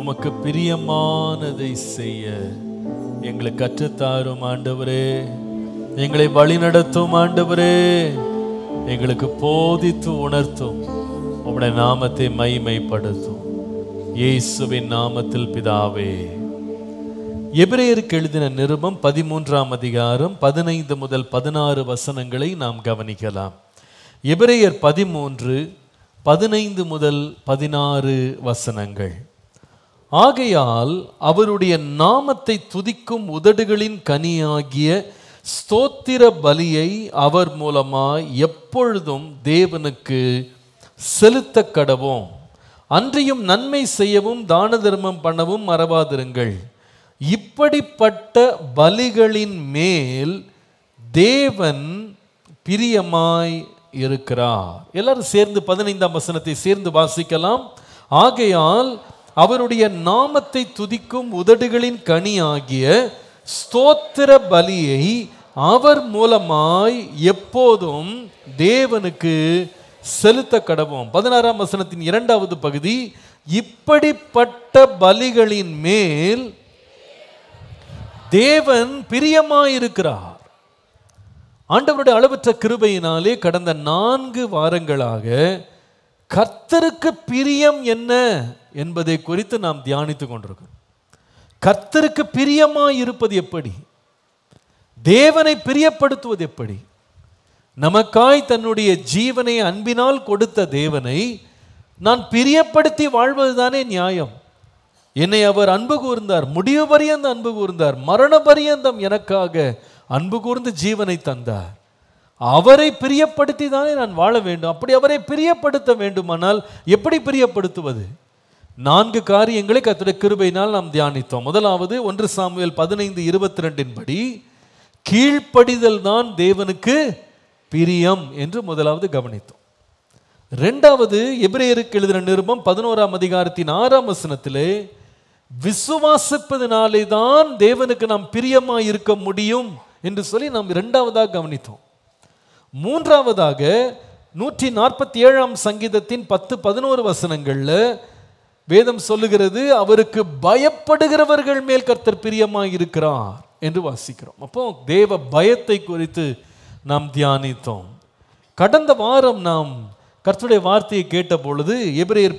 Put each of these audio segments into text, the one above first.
உமக்கு பிரியமானதை செய்ய எங்களை கற்றுத்தாரும் ஆண்டவரே. எங்களை வழிநடத்தும் ஆண்டவரே. எங்களுக்கு போதித்து உணர்த்தும். உம்முடைய நாமத்தை மகிமைப்படுத்தும். இயேசுவின் நாமத்தில் பிதாவே. எபிரேயருக்கு எழுதின நிருபம் 13ஆம் அதிகாரம் 15 முதல் 16 வசனங்களை நாம் கவனிக்கலாம். எபிரேயர் 13 15 முதல் 16 வசனங்கள். ஆகையால் அவருடைய நாமத்தை துதிக்கும் உதடுகளின் கனியாகிய ஸ்தோத்திர பலியை அவர் மூலமாய் எப்பொழுதும் தேவனுக்கு செலுத்த கடவோம். அன்றியும் நன்மை செய்யவும் தான தர்மம் பண்ணவும் மறவாதிருங்கள். இப்படிப்பட்ட பலிகளின் மேல் தேவன் பிரியமாய் இருக்கிறார். எல்லாரும் சேர்ந்து 15ஆம் வசனத்தை சேர்ந்து வாசிக்கலாம். ஆகையால் அவருடைய நாமத்தை துதிக்கும் உதடுகளின் கனியாகிய ஸ்தோத்திர பலியை அவர் மூலமாய் எப்போதும் தேவனுக்கு செலுத்த கடவோம். 16ஆம் வசனத்தின் 2வது பகுதி, இப்படிப்பட்ட பலிகளின் மேல் தேவன் பிரியமாயிருக்கிறார். ஆண்டவருடைய அளவற்ற கிருபையினாலே கடந்த 4 வாரங்களாக கர்த்தருக்கு பிரியம் என்ன என்பதை குறித்து நாம் தியானித்துக் கொண்டிருக்கிறோம். கர்த்தருக்கு பிரியமாய் இருப்பது எப்படி, தேவனை பிரியப்படுத்துவது எப்படி, நமக்காய் தன்னுடைய ஜீவனை அன்பினால் கொடுத்த தேவனை நான் பிரியப்படுத்தி வாழ்வதுதானே நியாயம். என்னை அவர் அன்பு கூர்ந்தார், முடிவு பரியந்தம் அன்பு கூர்ந்தார், மரண பரியந்தம் எனக்காக அன்பு கூர்ந்து ஜீவனை தந்தார். அவரை பிரியப்படுத்தி தானே நான் வாழ வேண்டும். அப்படி அவரை பிரியப்படுத்த வேண்டுமானால் எப்படி பிரியப்படுத்துவது? 4 காரியங்களை கர்த்தருடைய கிருபையினால் நாம் தியானித்தோம். முதலாவது 1 சாமுவேல் 15:22 படி கீழ்ப்படிதல் தான் தேவனுக்கு பிரியம் என்று முதலாவது கவனித்தோம். 2வது எபிரேயருக்கு எழுதின நிருபம் 11ஆம் அதிகாரத்தின் 6ஆம் வசனத்திலே விசுவாசிப்பதனாலே தான் தேவனுக்கு நாம் பிரியமாய் இருக்க முடியும் என்று சொல்லி நாம் 2வதாக கவனித்தோம். 3வதாக 147ஆம் சங்கீதத்தின் 10-11 வசனங்கள்ல வேதம் சொல்லுகிறது, அவருக்கு பயப்படுகிறவர்கள் மேல் கர்த்தர் பிரியமாய் இருக்கிறார் என்று வாசிக்கிறோம். அப்போ தேவ பயத்தை குறித்து நாம் தியானித்தோம். கடந்த வாரம் நாம் கர்த்தருடைய வார்த்தையை கேட்ட பொழுது எபிரேயர்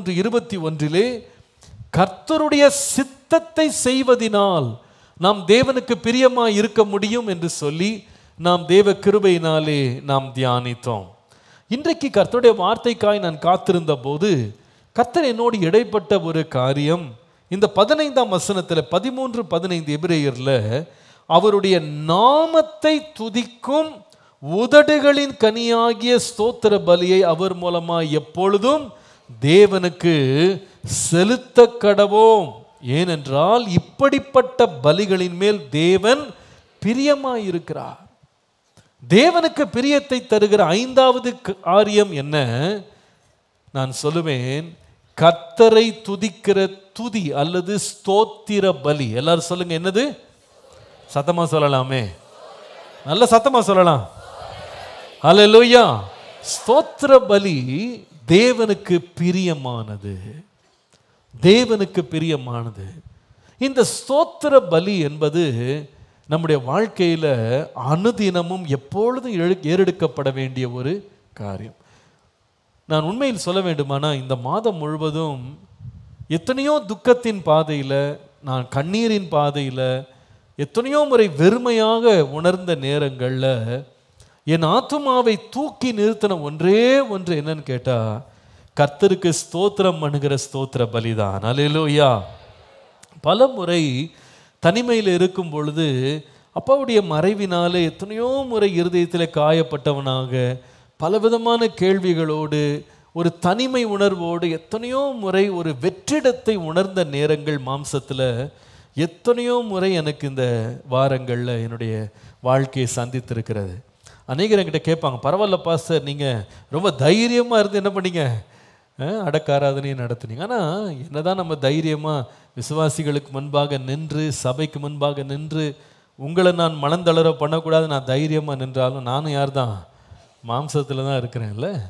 13:21 கர்த்தருடைய சித்தத்தை செய்வதினால் நாம் தேவனுக்கு பிரியமாய் இருக்க முடியும் என்று சொல்லி நாம் தேவ கிருபையினாலே நாம் தியானித்தோம். இன்றைக்கு கர்த்தருடைய வார்த்தைக்காய் நான் காத்திருந்த போது கர்த்தர் என்னோடு இடைப்பட்ட ஒரு காரியம், இந்த 15ஆம் வசனத்தில் 13-15 எபிரேயர்ல அவருடைய நாமத்தை துதிக்கும் உதடுகளின் கனியாகிய ஸ்தோத்திர பலியை அவர் மூலமாய் எப்பொழுதும் தேவனுக்கு செலுத்த கடவோம். ஏனென்றால் இப்படிப்பட்ட பலிகளின் மேல் தேவன் பிரியமாயிருக்கிறார். தேவனுக்கு பிரியத்தை தருகிற 5வது காரியம் என்ன? நான் சொல்லுவேன், கர்த்தரை துதிக்கிற துதி அல்லது ஸ்தோத்திர பலி. எல்லாரும் சொல்லுங்க, என்னது? சத்தமா சொல்லலாமே, நல்ல சத்தமா சொல்லலாம். ஹல்லேலூயா. ஸ்தோத்திர பலி தேவனுக்கு பிரியமானது, தேவனுக்கு பிரியமானது. இந்த ஸ்தோத்திர பலி என்பது நம்முடைய வாழ்க்கையில் அனுதினமும் எப்பொழுதும் ஏறெடுக்கப்பட வேண்டிய ஒரு காரியம். நான் உண்மையில் சொல்ல வேண்டுமானா இந்த மாதம் முழுவதும் எத்தனையோ துக்கத்தின் பாதையில், நான் கண்ணீரின் பாதையில் எத்தனையோ முறை வெறுமையாக உணர்ந்த நேரங்களில் என் ஆத்துமாவை தூக்கி நிறுத்தின ஒன்றே ஒன்று என்னன்னு கேட்டால், கர்த்தருக்கு ஸ்தோத்திரம் பண்ணுகிற ஸ்தோத்திர பலிதான். அல்லேலூயா. பல முறை தனிமையில் இருக்கும் பொழுது அப்பாவுடைய மறைவினாலே எத்தனையோ முறை இருதயத்தில் காயப்பட்டவனாக, பலவிதமான கேள்விகளோடு, ஒரு தனிமை உணர்வோடு எத்தனையோ முறை ஒரு வெற்றிடத்தை உணர்ந்த நேரங்கள் மாம்சத்தில் எத்தனையோ முறை எனக்கு இந்த வாரங்களில் என்னுடைய வாழ்க்கையை சந்தித்திருக்கிறது. அநேகர் என்கிட்ட கேட்பாங்க, பரவாயில்ல பாஸ்டர், நீங்கள் ரொம்ப தைரியமாக இருந்து என்ன பண்ணீங்க, அடக்க ஆராதனையை நடத்துனீங்க. ஆனால் என்னதான் நம்ம தைரியமாக விசுவாசிகளுக்கு முன்பாக நின்று, சபைக்கு முன்பாக நின்று, உங்களை நான் மனந்தளர பண்ணக்கூடாது, நான் தைரியமாக நின்றாலும் நானும் யார் தான், மாம்சத்தில் தான் இருக்கிறேன்ல.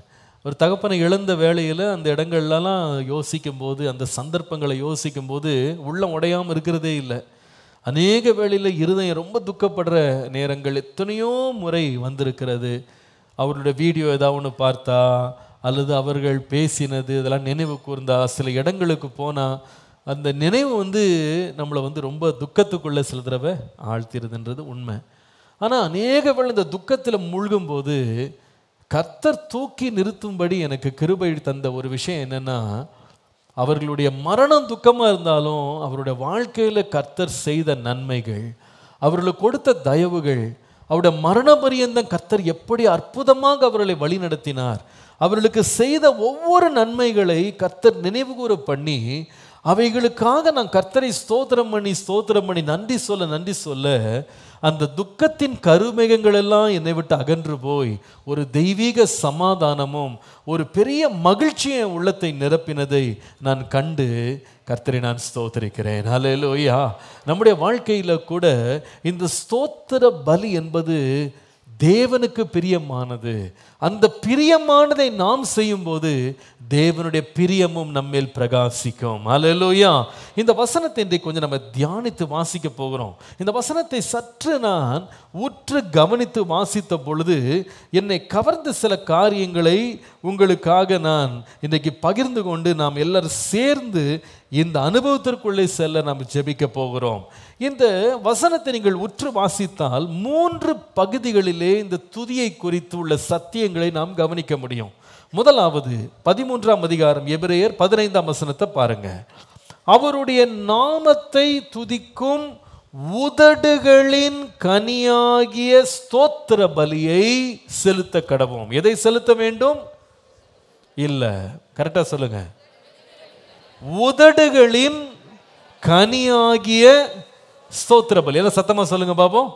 ஒரு தகப்பனை இழந்த வேளையில் அந்த இடங்கள்லாம் யோசிக்கும் போது, அந்த சந்தர்ப்பங்களை யோசிக்கும் போது உள்ளம் உடையாமல் இருக்கிறதே இல்லை. அநேக வேளையில் இருதயம் ரொம்ப துக்கப்படுற நேரங்கள் எத்தனையோ முறை வந்திருக்கிறது. அவருடைய வீடியோ ஏதாவது ஒன்று பார்த்தா அல்லது அவர்கள் பேசினது இதெல்லாம் நினைவு கூர்ந்தா, சில இடங்களுக்கு போனால் அந்த நினைவு நம்மளை ரொம்ப துக்கத்துக்குள்ளே சில தடவை ஆழ்த்திடுதுன்றது உண்மை. ஆனால் அநேக வேளை இந்த துக்கத்தில் மூழ்கும்போது கர்த்தர் தூக்கி நிறுத்தும்படி எனக்கு கிருபை தந்த ஒரு விஷயம் என்னென்னா, அவர்களுடைய மரணம் துக்கமாக இருந்தாலும் அவருடைய வாழ்க்கையில் கர்த்தர் செய்த நன்மைகள், அவர்களுக்கு கொடுத்த தயவுகள், அவருடைய மரண பரியந்தம் கர்த்தர் எப்படி அற்புதமாக அவர்களை வழி நடத்தினார், அவர்களுக்கு செய்த ஒவ்வொரு நன்மைகளை கர்த்தர் நினைவுகூர பண்ணி, அவைகளுக்காக நான் கர்த்தரை ஸ்தோத்திரம் பண்ணி நன்றி சொல்ல அந்த துக்கத்தின் கருமேகங்கள் எல்லாம் என்னை விட்டு அகன்று போய் ஒரு தெய்வீக சமாதானமும் ஒரு பெரிய மகிழ்ச்சியை உள்ளத்தை நிரப்பினதை நான் கண்டு கர்த்தரை நான் ஸ்தோத்திரிக்கிறேன். ஹல்லேலூயா. நம்முடைய வாழ்க்கையில் கூட இந்த ஸ்தோத்திர பலி என்பது தேவனுக்கு பிரியமானது. அந்த பிரியமானதை நாம் செய்யும்போது தேவனுடைய பிரியமும் நம்மேல் பிரகாசிக்கும். ஹல்லேலூயா. இந்த வசனத்தை இன்றைக்கு கொஞ்சம் நம்ம தியானித்து வாசிக்க போகிறோம். இந்த வசனத்தை சற்று நான் உற்று கவனித்து வாசித்த பொழுது என்னை கவர்ந்த சில காரியங்களை உங்களுக்காக நான் இன்றைக்கு பகிர்ந்து கொண்டு நாம் எல்லாரும் சேர்ந்து இந்த அனுபவத்திற்குள்ளே செல்ல நாம் ஜெபிக்க போகிறோம். இந்த வசனத்தை நீங்கள் உற்று வாசித்தால் 3 பகுதிகளிலே இந்த துதியை குறித்து உள்ள சத்தியங்களை நாம் கவனிக்க முடியும். முதலாவது 13ஆம் அதிகாரம் எபிரேயர் 15ஆம் வசனத்தை பாருங்க. அவருடைய நாமத்தை துதிக்கும் உதடுகளின் கனியாகிய ஸ்தோத்திர பலியை செலுத்த கடவோம். எதை செலுத்த வேண்டும்? இல்ல, கரெக்டா சொல்லுங்க. உதடுகளின் கனியாகிய ஸ்தோத்திர பலி. எல்லாம் சத்தமா சொல்லுங்க பாப்போம்.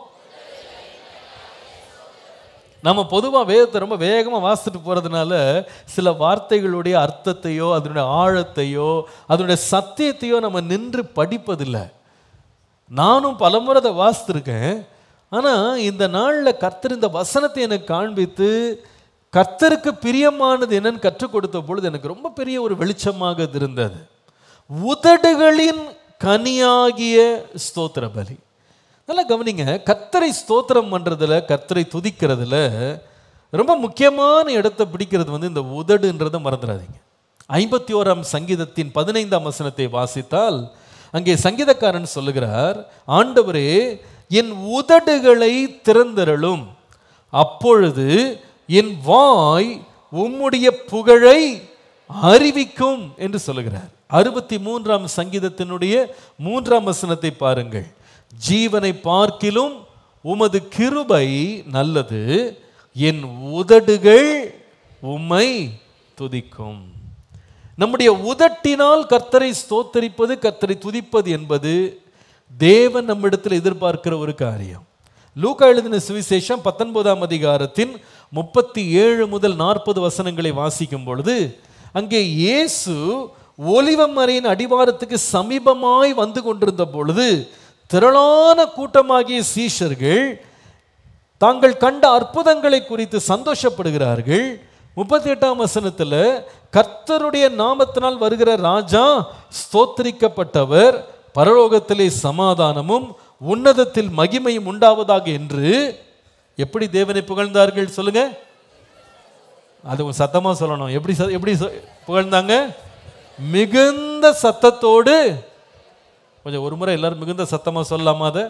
நம்ம பொதுவாக வேதத்தை ரொம்ப வேகமாக வாசித்துட்டு போகிறதுனால சில வார்த்தைகளுடைய அர்த்தத்தையோ அதனுடைய ஆழத்தையோ அதனுடைய சத்தியத்தையோ நம்ம நின்று படிப்பதில்லை. நானும் பலமுறை அதை வாசித்திருக்கேன். ஆனால் இந்த நாளில் கர்த்தர் இந்த வசனத்தை எனக்கு காண்பித்து கர்த்தருக்கு பிரியமானது என்னன்னு கற்றுக் கொடுத்த பொழுது எனக்கு ரொம்ப பெரிய ஒரு வெளிச்சமாக இருந்தது. உதடுகளின் கனியாகிய ஸ்தோத்திர பலி. நல்லா கவனிங்க. கர்த்தரை ஸ்தோத்திரம் பண்றதுல, கர்த்தரை துதிக்கிறதுல ரொம்ப முக்கியமான இடத்தை பிடிக்கிறது இந்த உதடுன்றதை மறந்துடாதீங்க. 51ஆம் சங்கீதத்தின் 15ஆம் வசனத்தை வாசித்தால் அங்கே சங்கீதக்காரன் சொல்லுகிறார், ஆண்டவரே என் உதடுகளை திறந்தருளும், அப்பொழுது என் வாய் உம்முடைய புகழை அறிவிக்கும் என்று சொல்லுகிறார். 63ஆம் சங்கீதத்தினுடைய 3ஆம் வசனத்தை பாருங்கள். ஜீவனை பார்க்கிலும் உமது கிருபை நல்லது, என் உதடுகள் உம்மை துதிக்கும். நம்முடைய உதட்டினால் கர்த்தரை ஸ்தோத்தரிப்பது, கர்த்தரை துதிப்பது என்பது தேவன் நம்மிடத்தில் எதிர்பார்க்கிற ஒரு காரியம். லூக்கா எழுதின சுவிசேஷம் 19ஆம் அதிகாரத்தின் 37 முதல் 40 வசனங்களை வாசிக்கும் பொழுது அங்கே இயேசு ஒலிவ மலையின் அடிவாரத்துக்கு சமீபமாய் வந்து கொண்டிருந்த பொழுது திரளான கூட்டமாகிய சீஷர்கள் தாங்கள் கண்ட அற்புதங்களை குறித்து சந்தோஷப்படுகிறார்கள். 38ஆம் வசனத்தில் கர்த்தருடைய நாமத்தினால் வருகிற ராஜா ஸ்தோத்திரிக்கப்பட்டவர், பரலோகத்திலே சமாதானமும் உன்னதத்தில் மகிமையும் உண்டாவதாக என்று எப்படி தேவனை புகழ்ந்தார்கள் சொல்லுங்க. அது சத்தமா சொல்லணும். எப்படி புகழ்ந்தாங்க? மிகுந்த சத்தத்தோடு. கொஞ்சம் ஒரு முறை எல்லாரும் மிகுந்த சத்தமா சொல்லலாமா? அதை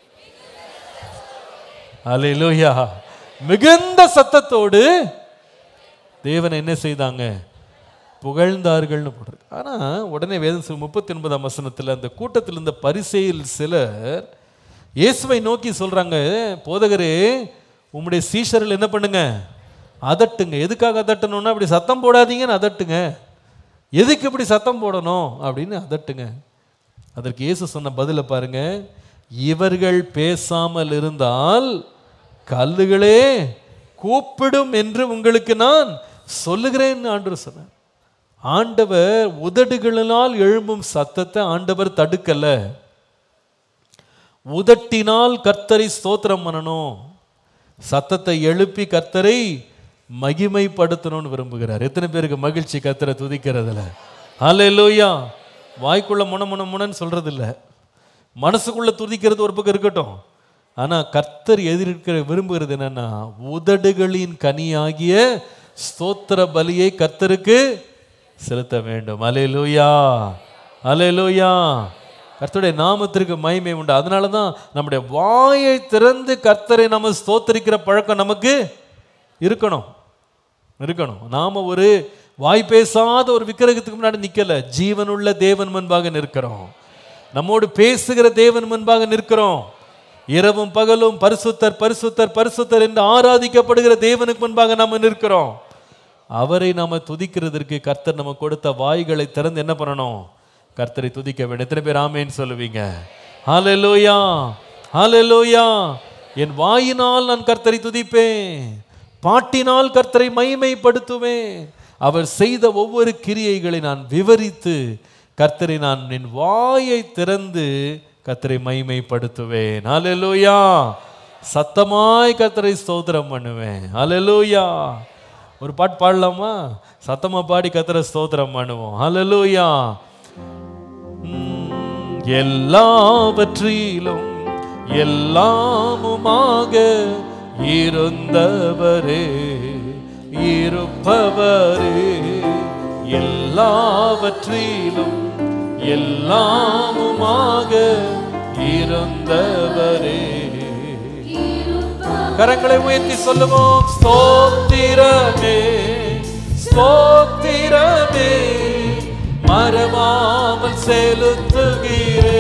அல்லேலூயா. மிகுந்த சத்தத்தோடு தேவனை என்ன செய்தாங்க? புகழ்ந்தார்கள்னு போடுறது. ஆனால் உடனே வேதம் 39ஆம் வசனத்தில் அந்த கூட்டத்தில் இருந்த பரிசேயர் சிலர் இயேசுவை நோக்கி சொல்றாங்க, போதகரே உம்முடைய சீஷர்கள் என்ன பண்ணுங்க? அதட்டுங்க. எதுக்காக அதட்டணும்னா, அப்படி சத்தம் போடாதீங்கன்னு அதட்டுங்க. எதுக்கு இப்படி சத்தம் போடணும் அப்படின்னு அதட்டுங்க. அதற்கு இயேசு சொன்ன பதில பாருங்க. இவர்கள் பேசாமல் இருந்தால் கல்லுகளே கூப்பிடும் என்று உங்களுக்கு நான் சொல்லுகிறேன் ஆண்டவர் சொன்னார். ஆண்டவர் உதடுகளினால் எழும்பும் சத்தத்தை ஆண்டவர் தடுக்கல. உதட்டினால் கர்த்தரை ஸ்தோத்திரம் பண்ணணும். சத்தத்தை எழுப்பி கர்த்தரை மகிமைப்படுத்தணும்னு விரும்புகிறார். எத்தனை பேருக்கு மகிழ்ச்சி கர்த்தரை துதிக்கிறதுல? ஹல்லேலூயா. வாய்க்குள்ள முனன்னு சொல்றது இல்லை, மனசுக்குள்ள துதிக்கிறது ஒரு பக்கம் இருக்கட்டும். ஆனா கர்த்தர் எதிர்க்கிற விரும்புகிறது என்னன்னா, உதடுகளின் கனியாகிய ஸ்தோத்திர பலியை கர்த்தருக்கு செலுத்த வேண்டும். ஹல்லேலூயா, ஹல்லேலூயா. கர்த்தருடைய நாமத்திற்கு மகிமை உண்டு. அதனால தான் நம்முடைய வாயை திறந்து கர்த்தரை நம்ம ஸ்தோத்திரிக்கிற பழக்கம் நமக்கு இருக்கணும். நாம ஒரு வாய் பேசாத ஒரு விக்கிரகத்துக்கு முன்னாடி நிக்கல, ஜீவனுள்ள தேவன் முன்பாக நிற்கிறோம். நம்மோடு பேசுகிற தேவன் முன்பாக நிற்கிறோம். இரவும் பகலும் பரிசுத்தர் பரிசுத்தர் பரிசுத்தர் என்று ஆராதிக்கப்படுகிற தேவனுக்கு முன்பாக நம்ம நிற்கிறோம். அவரை நாம துதிக்கிறதற்கு கர்த்தர் நம்ம கொடுத்த வாய்களை திறந்து என்ன பண்ணணும்? கர்த்தரை துதிக்க வேண்டும். எத்தனை பேர் ஆமென் சொல்லுவீங்க? ஹல்லேலூயா, ஹல்லேலூயா. என் வாயினால் நான் கர்த்தரை துதிப்பேன், பாட்டினால் கர்த்தரை மகிமைப்படுத்துவேன். அவர் செய்த ஒவ்வொரு கிரியைகளை நான் விவரித்து கர்த்தரை நான் என் வாயை திறந்து கர்த்தரை மகிமைப்படுத்துவேன். ஹல்லேலூயா. சத்தமாய் கர்த்தரை ஸ்தோத்திரம் பண்ணுவேன். ஹல்லேலூயா. ஒரு பாட்டு பாடலாமா? சத்தமா பாடி கர்த்தரை ஸ்தோத்திரம் பண்ணுவோம். ஹல்லேலூயா. எல்லாவற்றிலும் எல்லாமுமாக இருந்தவரே, இருப்பவரே, எல்லாவற்றிலும் எல்லாமுமாக இருந்தவரே. கரங்களை உயர்த்தி சொல்லுவோம். ஸ்தோத்திரமே, ஸ்தோத்திரமே, மறவாமல் செலுத்துகிறே.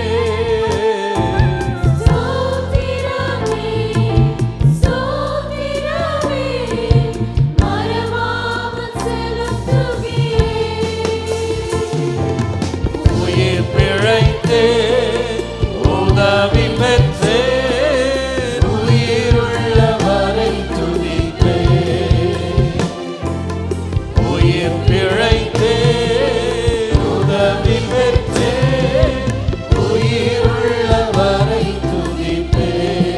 உயிர் பிழைத்தே உதவி பெற்றே, உயிருள்ளவரை துதிப்பே. உயிர் பிழைத்தே உதவி பெற்றே, உயிருள்ளவரை துதிப்பே.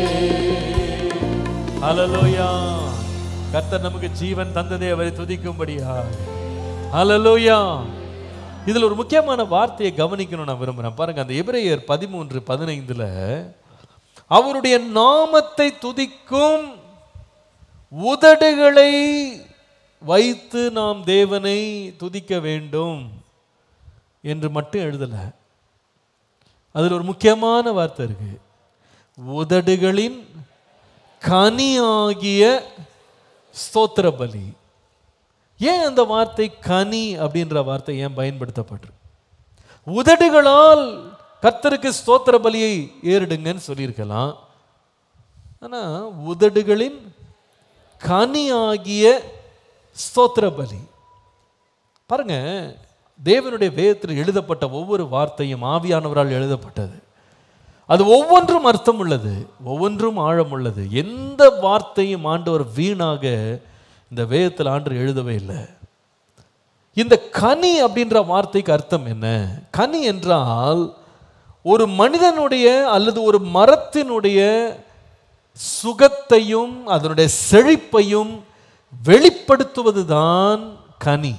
ஹல்லேலூயா. கர்த்தர் நமக்கு ஜீவன் தந்ததே அவரை துதிக்கும்படியா. ஹல்லேலூயா. இதுல ஒரு முக்கியமான வார்த்தையை கவனிக்கணும் நான் விரும்புறேன். பாருங்க, அந்த எபிரேயர் 13:15 அவருடைய நாமத்தை துதிக்கும் உதடுகளை வைத்து நாம் தேவனை துதிக்க வேண்டும் என்று மட்டும் எழுதல. அதுல ஒரு முக்கியமான வார்த்தை இருக்கு. உதடுகளின் கனியாகிய ஸ்தோத்திர பலி. ஏன் அந்த வார்த்தை கனி அப்படின்ற வார்த்தை ஏன் பயன்படுத்தப்பட்டு? உதடுகளால் கர்த்தருக்கு ஸ்தோத்திர பலியை ஏறிடுங்கன்னு சொல்லியிருக்கலாம். ஆனா உதடுகளின் கனியாகிய ஸ்தோத்திர பலி. பாருங்க, தேவனுடைய வேதத்தில் எழுதப்பட்ட ஒவ்வொரு வார்த்தையும் ஆவியானவரால் எழுதப்பட்டது. அது ஒவ்வொன்றும் அர்த்தம் உள்ளது, ஒவ்வொன்றும் ஆழம் உள்ளது. எந்த வார்த்தையும் ஆண்டவர் வீணாக இந்த வேதத்தில் ஆண்டவர் எழுதவே இல்லை. இந்த கனி அப்படின்ற வார்த்தைக்கு அர்த்தம் என்ன? கனி என்றால் ஒரு மனிதனுடைய அல்லது ஒரு மரத்தினுடைய சுகத்தையும் அதனுடைய செழிப்பையும் வெளிப்படுத்துவதுதான் கனி.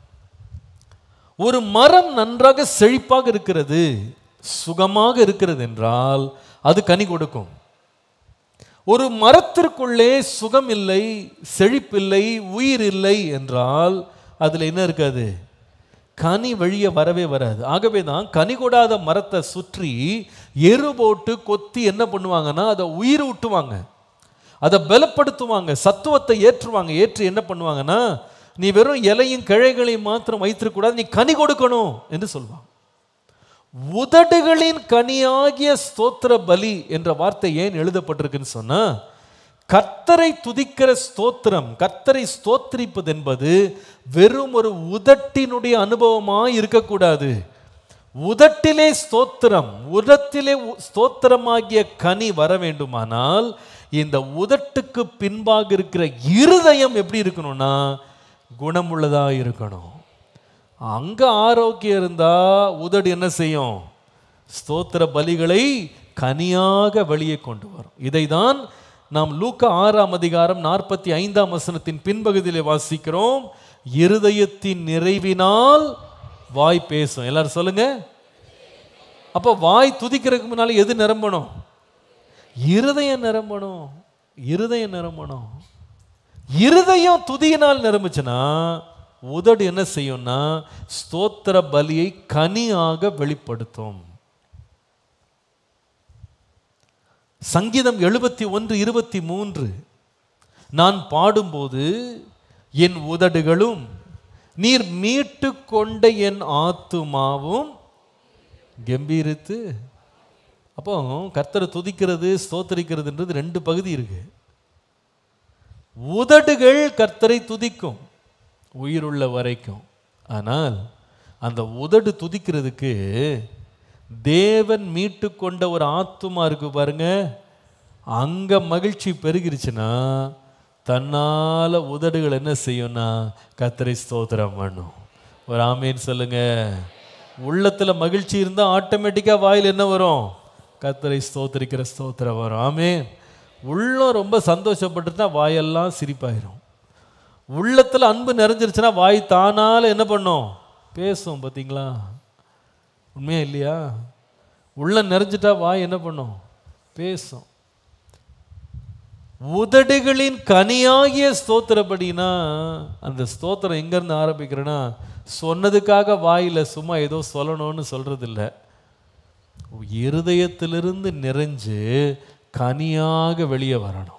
ஒரு மரம் நன்றாக செழிப்பாக இருக்கிறது, சுகமாக இருக்கிறது என்றால் அது கனி கொடுக்கும். ஒரு மரத்திற்குள்ளே சுகம் இல்லை, செழிப்பில்லை, உயிர் இல்லை என்றால் அதில் என்ன இருக்காது? கனி வழிய வரவே வராது. ஆகவே தான் கனி கொடாத மரத்தை சுற்றி எரு போட்டு கொத்தி என்ன பண்ணுவாங்கன்னா அதை உயிர் ஊட்டுவாங்க, அதை பலப்படுத்துவாங்க, சத்துவத்தை ஏற்றுவாங்க. ஏற்று என்ன பண்ணுவாங்கன்னா, நீ வெறும் இலையும் கிளைகளையும் மாத்திரம் வைத்திருக்கூடாது, நீ கனி கொடுக்கணும் என்று சொல்வாங்க. உதடுகளின் கனியாகிய ஸ்தோத்திர பலி என்ற வார்த்தை ஏன் எழுதப்பட்டிருக்குன்னு சொன்னா, கர்த்தரை துதிக்கிற ஸ்தோத்திரம், கர்த்தரை ஸ்தோத்திரிப்பது என்பது வெறும் ஒரு உதட்டினுடைய அனுபவமாய் இருக்கக்கூடாது. உதட்டிலே ஸ்தோத்திரம், உதட்டிலே ஸ்தோத்திரமாகிய கனி வர வேண்டுமானால் இந்த உதட்டுக்கு பின்பாக இருக்கிற இருதயம் எப்படி இருக்கணும்னா குணமுள்ளதா இருக்கணும். அங்க ஆரோக்கியம் இருந்தா உதடு என்ன செய்யும்? ஸ்தோத்திர பலிகளை கனியாக வெளியே கொண்டு வரும். இதைதான் நாம் லூக்கா 6ஆம் அதிகாரம் 45ஆம் வசனத்தின் பின்பகுதியிலே வாசிக்கிறோம், இருதயத்தின் நிறைவினால் வாய் பேசும். எல்லாரும் சொல்லுங்க. அப்போ வாய் துதிக்கிறதுக்கு முன்னால எது நிரம்பணும்? இருதயம் நிரம்பணும். இருதயம் நிரம்பணும். இருதயம் துதியினால் நிரம்பிச்சுன்னா உதடு என்ன செய்யும்னா ஸ்தோத்திர பலியை கனியாக வெளிப்படுத்தும். சங்கீதம் 71:23, நான் பாடும்போது என் உதடுகளும் நீர் மீட்டு கொண்ட என் ஆத்துமாவும் கம்பீரித்து. அப்போ கர்த்தரை துதிக்கிறது ஸ்தோத்தரிக்கிறதுன்றது ரெண்டு பகுதி இருக்கு. உதடுகள் கர்த்தரை துதிக்கும் உயிருள்ள வரைக்கும். ஆனால் அந்த உதடு துதிக்கிறதுக்கு தேவன் மீட்டு கொண்ட ஒரு ஆத்துமா இருக்கு பாருங்க, அங்க மகிழ்ச்சி பெருகிருச்சுன்னா தன்னால உதடுகள் என்ன செய்யும்னா கர்த்தரை ஸ்தோத்திரம் பண்ணும். ஒரு ஆமேன் சொல்லுங்க. உள்ளத்துல மகிழ்ச்சி இருந்தா ஆட்டோமேட்டிக்கா வாயில் என்ன வரும்? கர்த்தரை ஸ்தோத்திரிக்கிற ஸ்தோத்திரம் வரும். ஆமேன். உள்ளம் ரொம்ப சந்தோஷப்பட்டுட்டா வாயெல்லாம் சிரிப்பாயிரும். உள்ளத்துல அன்பு நிறைஞ்சிருச்சுன்னா வாய் தானால என்ன பண்ணும்? பேசும். பார்த்தீங்களா? உண்மையா இல்லையா? உள்ள நிறைஞ்சிட்டா வாய் என்ன பண்ணும்? பேசும். உதடுகளின் கனியாகிய ஸ்தோத்திரப்படினா அந்த ஸ்தோத்திரம் எங்கேருந்து ஆரம்பிக்கிறேன்னா சொன்னதுக்காக வாயில சும்மா ஏதோ சொல்லணும்னு சொல்றது இல்லை, இருதயத்திலிருந்து நிறைஞ்சு கனியாக வெளியே வரணும்.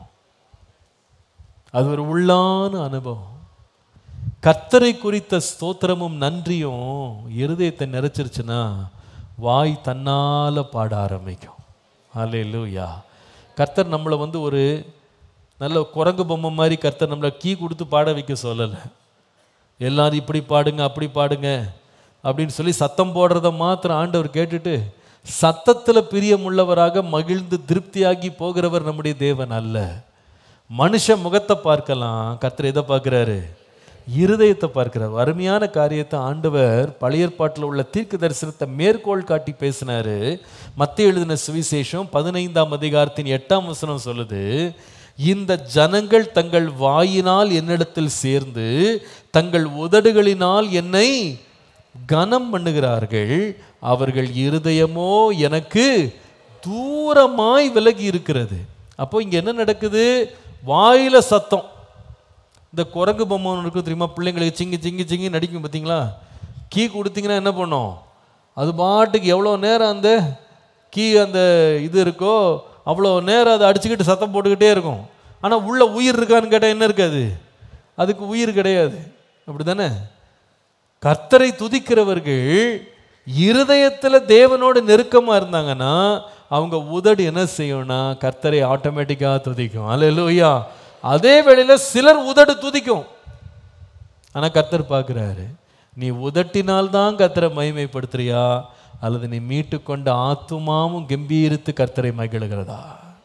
அது ஒரு உள்ளான அனுபவம். கர்த்தரை குறித்த ஸ்தோத்திரமும் நன்றியும் இருதயத்தை நிறைச்சிருச்சுன்னா வாய் தன்னால பாட ஆரம்பிக்கும். ஹல்லேலூயா. கர்த்தர் நம்மளை ஒரு நல்ல குரங்கு பொம்மை மாதிரி கர்த்தர் நம்மளை கீ கொடுத்து பாட வைக்க சொல்லலை. எல்லாரும் இப்படி பாடுங்க அப்படி பாடுங்க அப்படின்னு சொல்லி சத்தம் போடுறத மாத்திரம் ஆண்டவர் கேட்டுட்டு சத்தத்தில் பிரியமுள்ளவராக மகிழ்ந்து திருப்தியாகி போகிறவர் நம்முடைய தேவன் அல்ல. மனுஷ முகத்தை பார்க்கலாம், கர்த்தர் எதை பார்க்கிறாரு? இருதயத்தை பார்க்கிறார். அருமையான காரியத்தை ஆண்டவர் பழைய ஏற்பாட்டில் உள்ள தீர்க்க தரிசனத்தை மேற்கோள் காட்டி பேசினாரு. மத்தேயு எழுதின சுவிசேஷம் 15ஆம் அதிகாரத்தின் 8ஆம் வசனம் சொல்லுது, இந்த ஜனங்கள் தங்கள் வாயினால் என்னிடத்தில் சேர்ந்து தங்கள் உதடுகளினால் என்னை கனம் பண்ணுகிறார்கள், அவர்கள் இருதயமோ எனக்கு தூரமாய் விலகி இருக்கிறது. அப்போ இங்க என்ன நடக்குது? வாயில சத்தம். இந்த குரங்கு பொம்மை இருக்கும் தெரியுமா, பிள்ளைங்களுக்கு சிங்கி சிங்கி சிங்கி நடிக்கும் பார்த்தீங்களா? கீ கொடுத்தீங்கன்னா என்ன பண்ணும்? அது பாட்டுக்கு எவ்வளோ நேரம் அந்த கீ அந்த இது இருக்கோ அவ்வளோ நேரம் அதை அடிச்சுக்கிட்டு சத்தம் போட்டுக்கிட்டே இருக்கும். ஆனால் உள்ள உயிர் இருக்கான்னு கேட்டால் என்ன இருக்காது? அதுக்கு உயிர் கிடையாது. அப்படி தானே? கர்த்தரை துதிக்கிறவர்கள் இருதயத்தில் தேவனோடு நெருக்கமாக இருந்தாங்கன்னா அவங்க உதடு என்ன செய்யும்னா கர்த்தரை ஆட்டோமேட்டிக்காக துதிக்கும். அல்லேலூயா. அதே வேளையில் சிலர் உதடு துதிக்கும், ஆனால் கர்த்தர் பார்க்குறாரு, நீ உதட்டினால்தான் கர்த்தரை மகிமைப்படுத்துறியா அல்லது நீ மீட்டு கொண்ட ஆத்துமாவும் கம்பீரித்து கர்த்தரை மகிழுகிறதா?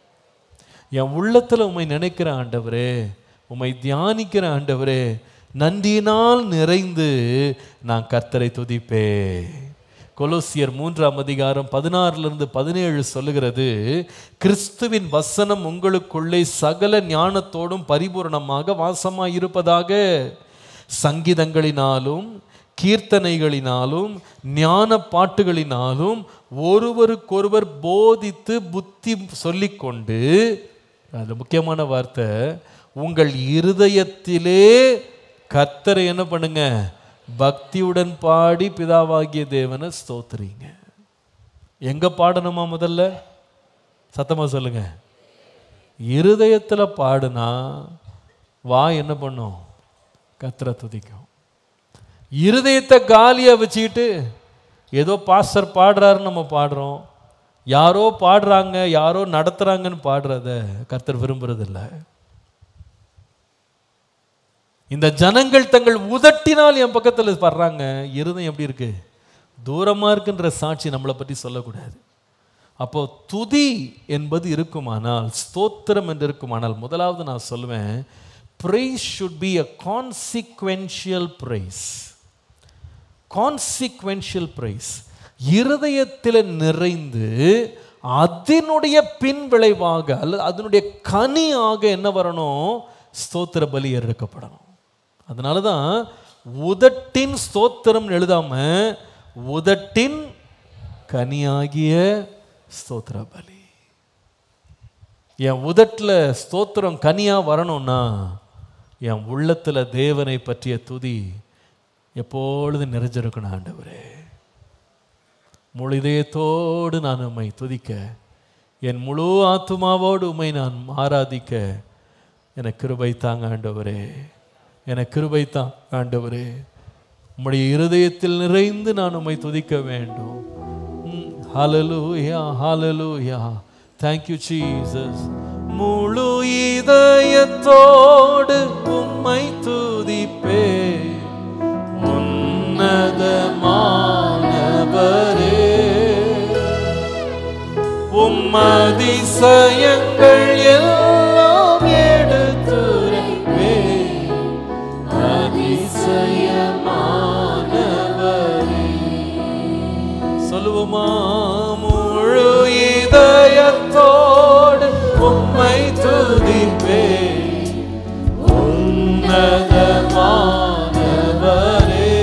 என் உள்ளத்தில் உம்மை நினைக்கிற ஆண்டவரே, உம்மை தியானிக்கிற ஆண்டவரே, நன்றியினால் நிறைந்து நான் கர்த்தரை துதிப்பே. கொலோசியர் 3ஆம் அதிகாரம் 16-17 சொல்லுகிறது, கிறிஸ்துவின் வசனம் உங்களுக்குள்ளே சகல ஞானத்தோடும் பரிபூர்ணமாக வாசமாய் இருப்பதாக, சங்கீதங்களினாலும் கீர்த்தனைகளினாலும் ஞான பாட்டுகளினாலும் ஒருவருக்கொருவர் போதித்து புத்தி சொல்லிக்கொண்டு, அது முக்கியமான வார்த்தை, உங்கள் இருதயத்திலே கர்த்தரை என்ன பண்ணுங்க? பக்தியுடன் பாடி பிதாவாகிய தேவனை ஸ்தோத்திரிங்க. எங்க பாடணுமா? முதல்ல சத்தமா சொல்லுங்க. இருதயத்தில் பாடுனா வாய் என்ன பண்ணும்? கர்த்தரை துதிக்கும். இருதயத்தை காலியா வச்சுக்கிட்டு ஏதோ பாஸ்டர் பாடுறாருன்னு நம்ம பாடுறோம், யாரோ பாடுறாங்க யாரோ நடத்துறாங்கன்னு பாடுறத கர்த்தர் விரும்புறதில்ல. இந்த ஜனங்கள் தங்கள் உதட்டினால் என் பக்கத்தில் பாடுறாங்க, இருதயம் எப்படி இருக்கு? தூரமா இருக்குன்ற சாட்சி நம்மளை பற்றி சொல்லக்கூடாது. அப்போ துதி என்பது இருக்குமானால், ஸ்தோத்திரம் என்று இருக்குமானால், முதலாவது நான் சொல்லுவேன், praise should be a consequential praise. Consequential praise. இருதயத்தில் நிறைந்து அதனுடைய பின் விளைவாக அல்லது அதனுடைய கனியாக என்ன வரணும்? ஸ்தோத்திர பலி எடுக்கப்படணும். அதனால தான் உதட்டின் ஸ்தோத்திரம் எழுதாம உதட்டின் கனியாகிய ஸ்தோத்திர பலி. என் உதட்டில் ஸ்தோத்திரம் கனியா வரணும்னா என் உள்ளத்துல தேவனை பற்றிய துதி எப்பொழுது நிறைஞ்சிருக்கணும். ஆண்டவரே, முழு இதயத்தோடு நான் உம்மை துதிக்க, என் முழு ஆத்துமாவோடு உம்மை நான் ஆராதிக்க எனக்கு கிருபை தாங்க ஆண்டவரே, எனக்கு கிருபை தாங்க ஆண்டவரே. உம்முடைய இருதயத்தில் நிறைந்து நான் உம்மை துதிக்க வேண்டும். ஹல்லேலூயா, ஹல்லேலூயா. Thank you Jesus. முழு இதயத்தோடு உம்மை துதிப்பே, உன்னதமானவரே, உம் அதிசயங்கள் எல்லாம் எடுத்துரைப்பே, அதிசயமானவரே. சொல்லுவோமா? முழு இதயத்தோடு உம்மை துதிப்பே, உன்னதமானவரே,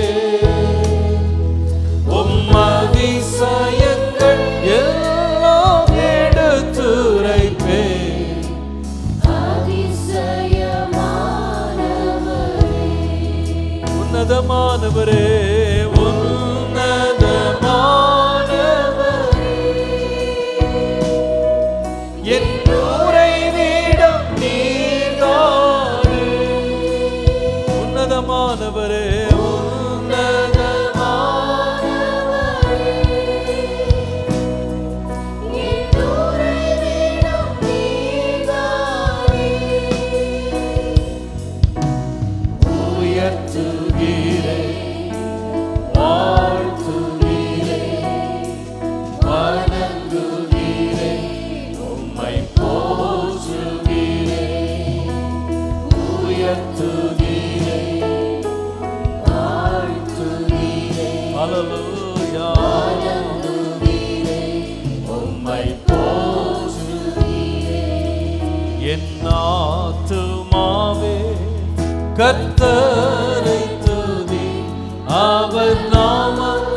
உம் அதிசயங்கள் எல்லாம் எடுத்துரைப்பே, அதிசயமானவரே, உன்னதமானவரே, உன்னதமானவரே, கர்த்தரை துதி, அவர் நாமம்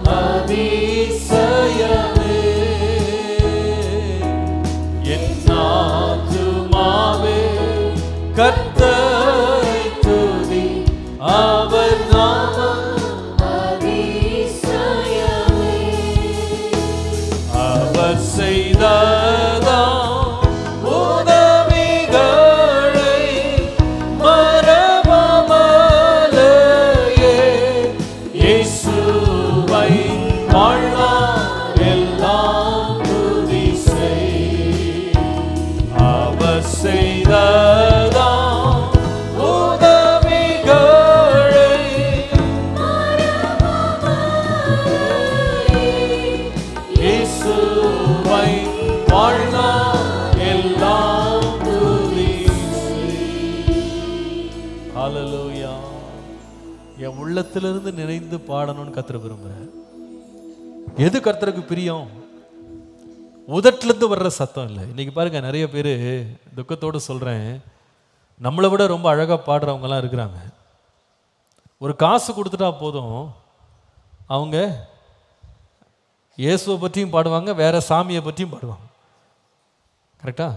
அதிசயமே. என் ஆத்துமாவே கர்த்தரை துதி, அவர் நாமம் அதிசயமே. அவர் செய்ததா உள்ளத்திலிருந்து நினைந்து பாடணும்னு கர்த்தர் விரும்புறார். எது கர்த்தருக்கு பிரியம்? உதட்டிலிருந்து வர்ற சத்தம் இல்லை. இன்னைக்கு பாருங்க, நிறைய பேர் துக்கத்தோடு சொல்றேன், நம்மளை விட ரொம்ப அழகா பாடுறவங்கலாம் இருக்கிறாங்க. ஒரு காசு கொடுத்துட்டா போதும், அவங்க இயேசுவை பற்றியும் பாடுவாங்க, வேற சாமியை பற்றியும் பாடுவாங்க. கரெக்டா?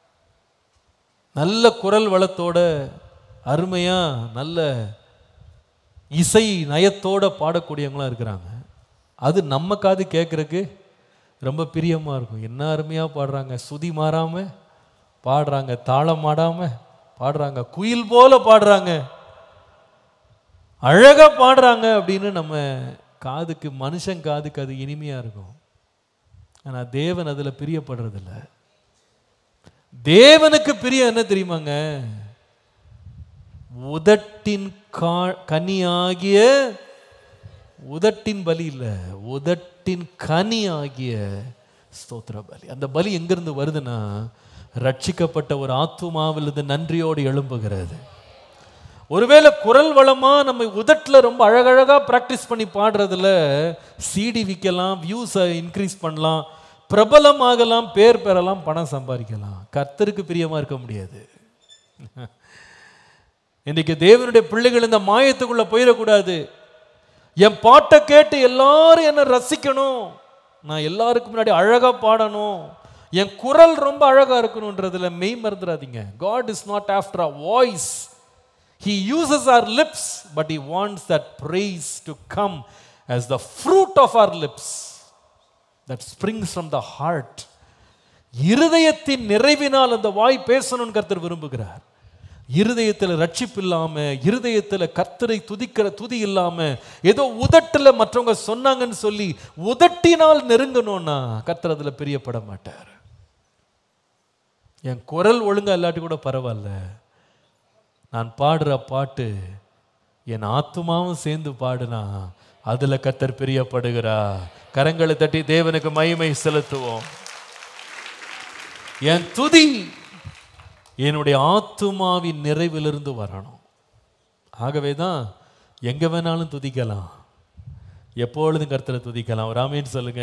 நல்ல குரல் வளத்தோட அருமையா நல்ல இசை நயத்தோட பாடக்கூடியவங்களாம் இருக்கிறாங்க. அது நம்ம காது கேட்குறக்கு ரொம்ப பிரியமாக இருக்கும். என்ன அருமையாக பாடுறாங்க, சுதி மாறாம பாடுறாங்க, தாளம் ஆடாம பாடுறாங்க, குயில் போல பாடுறாங்க, அழகாக பாடுறாங்க அப்படின்னு நம்ம காதுக்கு, மனுஷன் காதுக்கு அது இனிமையாக இருக்கும். ஆனால் தேவன் அதில் பிரியப்படுறதில்ல. தேவனுக்கு பிரியம் என்ன தெரியுமாங்க? உதட்டின் கனியாகிய, உதட்டின் பலி இல்லை, உதட்டின் கனியாகிய ஸ்தோத்திர பலி. அந்த பலி எங்கிருந்து வருதுன்னா, ரட்சிக்கப்பட்ட ஒரு ஆத்துமாவிலிருந்து நன்றியோடு எழும்புகிறது. ஒருவேளை குரல் வளமா நம்ம உதட்டில் ரொம்ப அழகழகா பிராக்டிஸ் பண்ணி பாடுறதுல சிடி விற்கலாம், வியூஸை இன்க்ரீஸ் பண்ணலாம், பிரபலமாகலாம், பேர் பெறலாம், பணம் சம்பாதிக்கலாம். கர்த்தருக்கு பிரியமா இருக்க முடியாது. இன்னைக்கு தேவனுடைய பிள்ளைகள் இந்த மாயத்துக்குள்ள போயிடக்கூடாது. என் பாட்டை கேட்டு எல்லாரும் என்ன ரசிக்கணும், நான் எல்லாருக்கும் முன்னாடி அழகா பாடணும், என் குரல் ரொம்ப அழகா இருக்கணும்ன்றதுல மெய் மறந்துடாதீங்க. God is not after our voice. He uses our lips, but he wants that praise to come as the fruit of our lips that springs from the heart. இருதயத்தின் நிறைவினால் அந்த வாய் பேசணும்னு கர்த்தர் விரும்புகிறார். இருதயத்தில் ரட்சிப்பு இல்லாம, இருதயத்தில் கர்த்தரை துதிக்கிற துதி இல்லாம, ஏதோ உதட்டுல மற்றவங்க சொன்னாங்கன்னு சொல்லி உதட்டினால் நெருங்கணும்னா கர்த்தர் அதுல பிரியப்பட மாட்டார். என் குரல் ஒழுங்கா இல்லாட்டி கூட பரவாயில்ல, நான் பாடுற பாட்டு என் ஆத்துமாவும் சேர்ந்து பாடுனா அதுல கர்த்தர் பிரியப்படுகிறா. கரங்களை தட்டி தேவனுக்கு மகிமை செலுத்துவோம். என் துதி என்னுடைய ஆத்துமாவின் நிறைவிலிருந்து வரணும். ஆகவே தான் எங்க வேணாலும் துதிக்கலாம், எப்பொழுதும் கர்த்தரை துதிக்கலாம். ஒரு ஆமென் சொல்லுங்க.